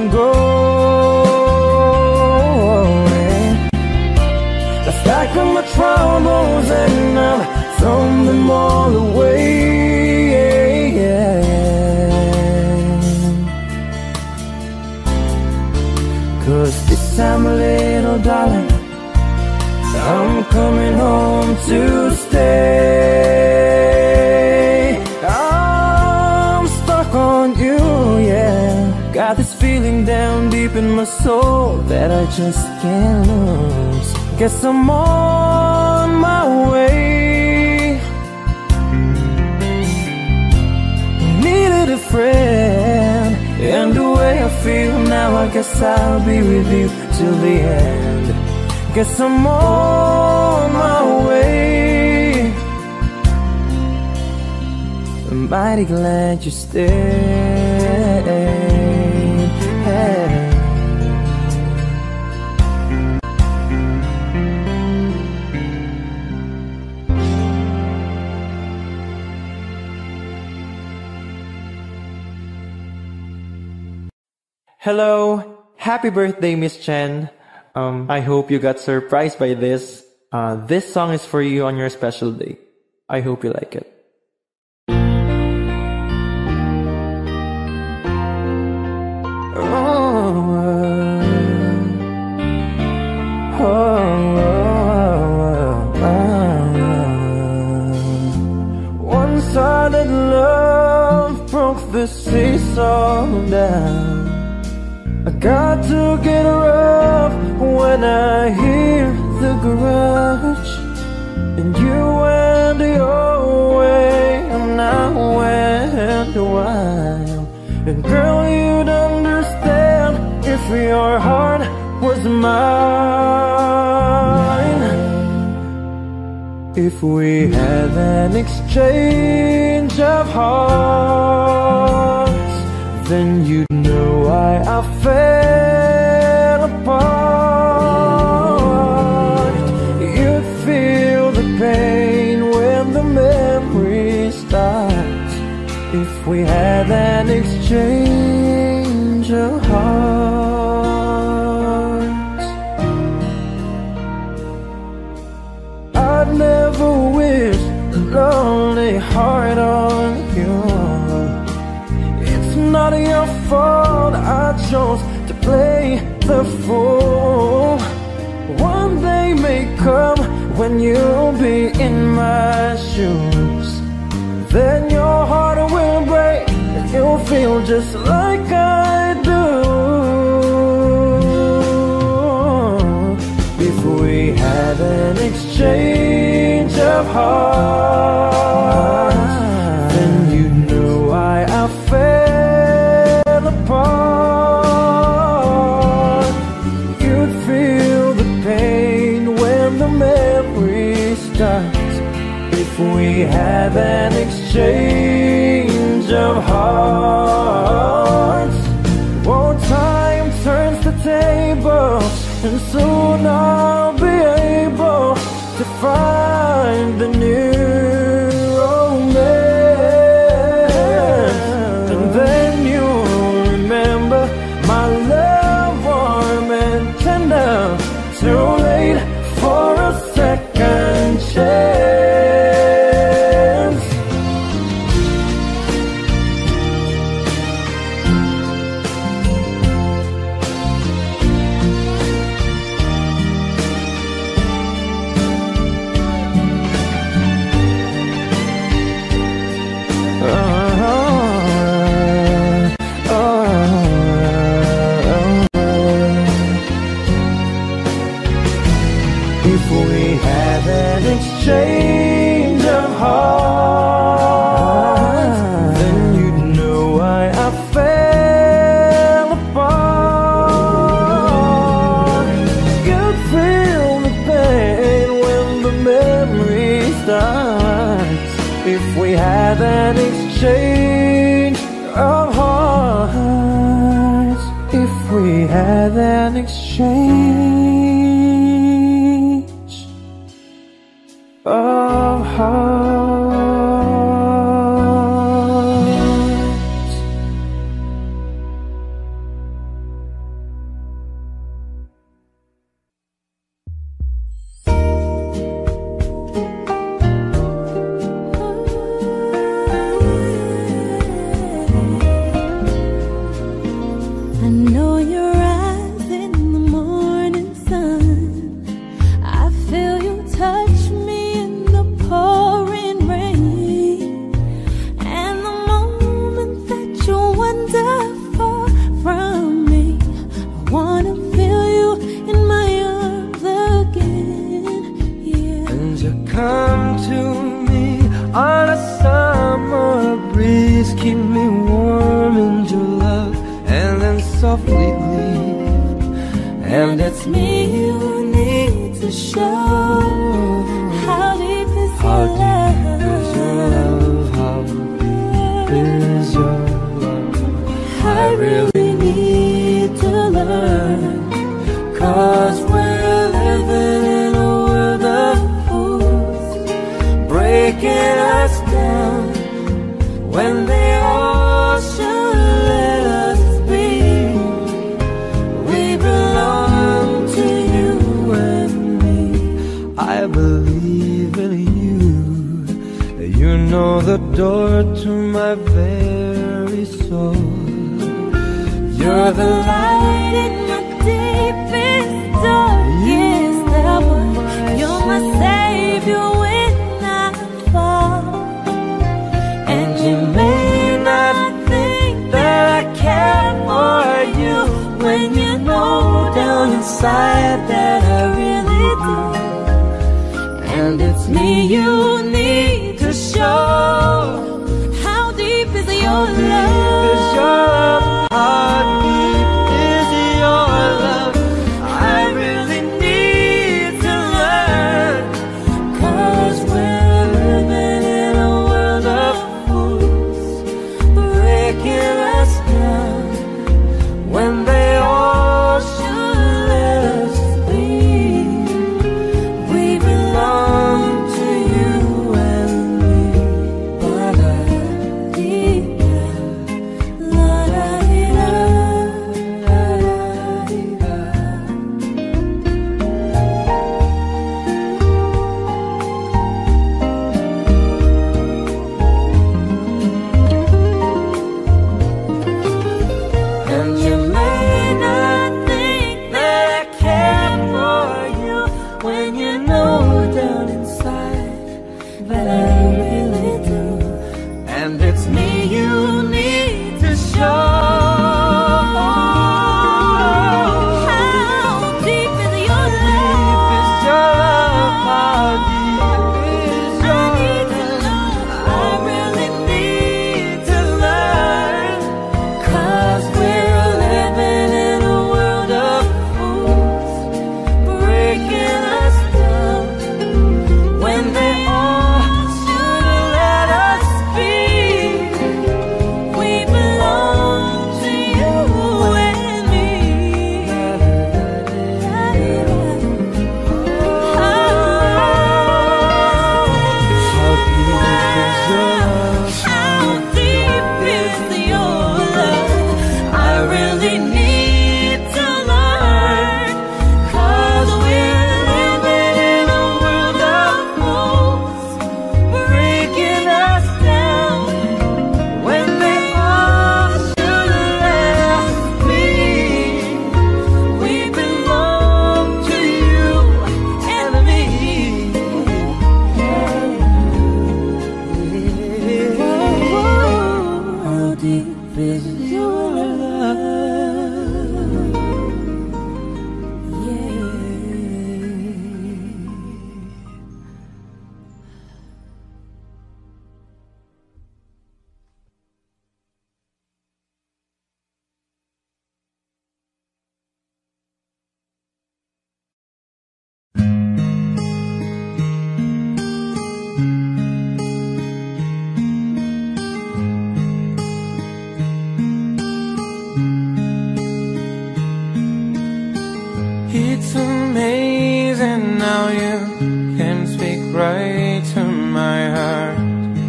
going. I've packed up my troubles and I've thrown them all away, yeah. 'Cause this time, little darling, I'm coming home to stay. I'm stuck on you, yeah. Got this feeling down deep in my soul that I just can't lose. Guess I'm on my way. Needed a friend, and the way I feel now, I guess I'll be with you till the end. Guess I'm on my way. I'm mighty glad you stayed. Hey. Hello, happy birthday, Miss Chen. I hope you got surprised by this. This song is for you on your special day. I hope you like it. One-sided love broke the seesaw down. I got to get rough when I hear the garage. And you went your way and I went wild. And girl, you'd understand if your heart was mine. If we had an exchange of hearts, then you'd know why I fell apart. You'd feel the pain when the memory starts. If we had an exchange of hearts, I'd never wish a lonely heart on you. It's not your fault, I chose to play the fool. One day may come when you'll be in my shoes. Then your heart will break and you'll feel just like I do. If we had an exchange of hearts, then you'd know why I fell apart. You'd feel the pain when the memory starts. If we an exchange of hearts. Oh, time turns the tables, and soon I'll be able to find the new romance. And then you'll remember my love, warm and tender, too late for a second chance. If we had an exchange of hearts, then you'd know why I fell apart. You'd feel the pain when the memory starts. If we had an exchange of hearts, if we had an exchange of hearts. I know your eyes in the morning sun. I feel you touch me in the pouring rain. And the moment that you wander far from me, I wanna feel you in my arms again, yeah. And you come to me on a summer breeze, keep me warm in your love, and then softly leave. And it's Me you need to show. How deep is your love? How deep is your love? I really need to learn, 'Cause we're living in a world of fools, breaking us down when they all should let us be. We belong to you and me. I believe in you. You know the door to my very soul. You're the light in my deepest, darkest hour. You're my savior when I fall. And you may not think that I care for you, when you know down inside that I really do. and it's Me you need to show. How deep is your love? is your love. How deep is your love? I really need to learn, 'Cause we're living in a world of fools, breaking us down when they all should let us be. we belong To you is your love. Yeah. It's amazing how you can speak right to my heart.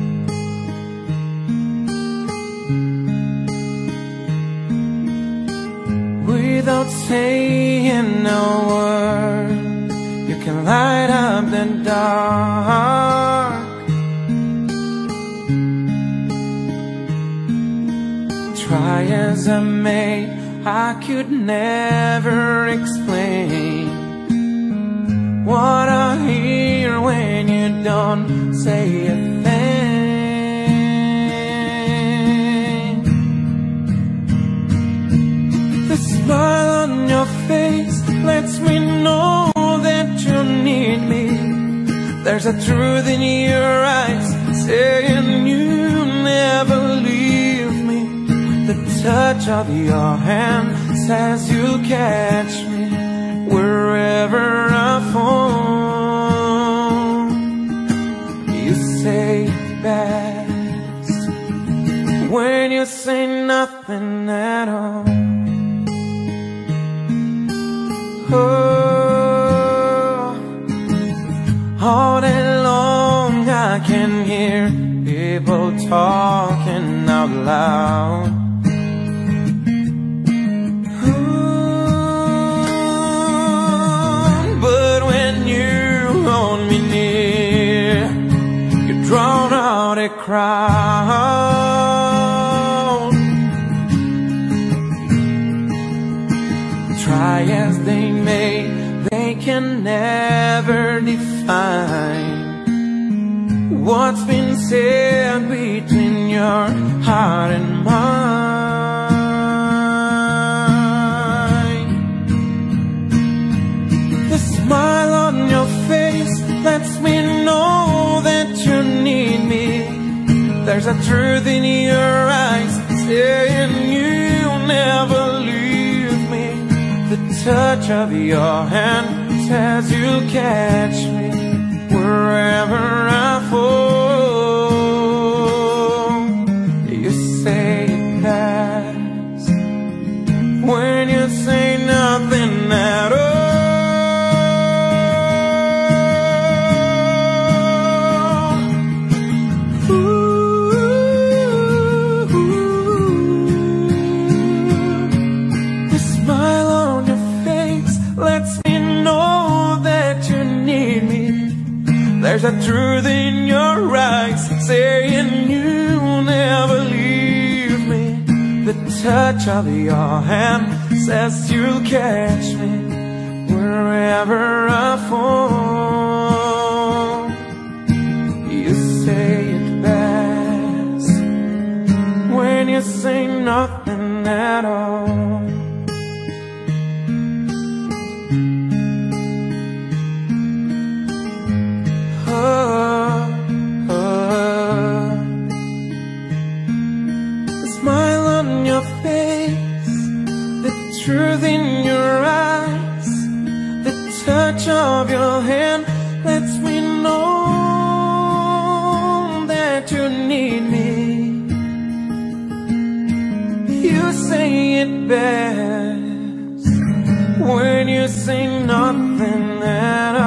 Without saying a word, you can light up the dark. Try as I may, I could never explain what I hear when you don't say a thing. The smile on your face lets me know that you need me. There's a truth in your eyes saying you never leave me. The touch of your hand says you'll catch me wherever I fall. You say it best when you say nothing at all. Oh, all day long I can hear people talking out loud. Drown out a crowd. Try as they may, they can never define what's been said between your heart and mine. The smile on your face lets me know that you need me. There's a truth in your eyes saying you'll never leave me. The touch of your hand says you'll catch me wherever I fall. You say it best when you say nothing at all. There's a truth in your eyes saying you'll never leave me. The touch of your hand says you'll catch me wherever I fall. You say it best when you say nothing at all. Truth in your eyes, the touch of your hand lets me know that you need me. You say it best when you say nothing at all.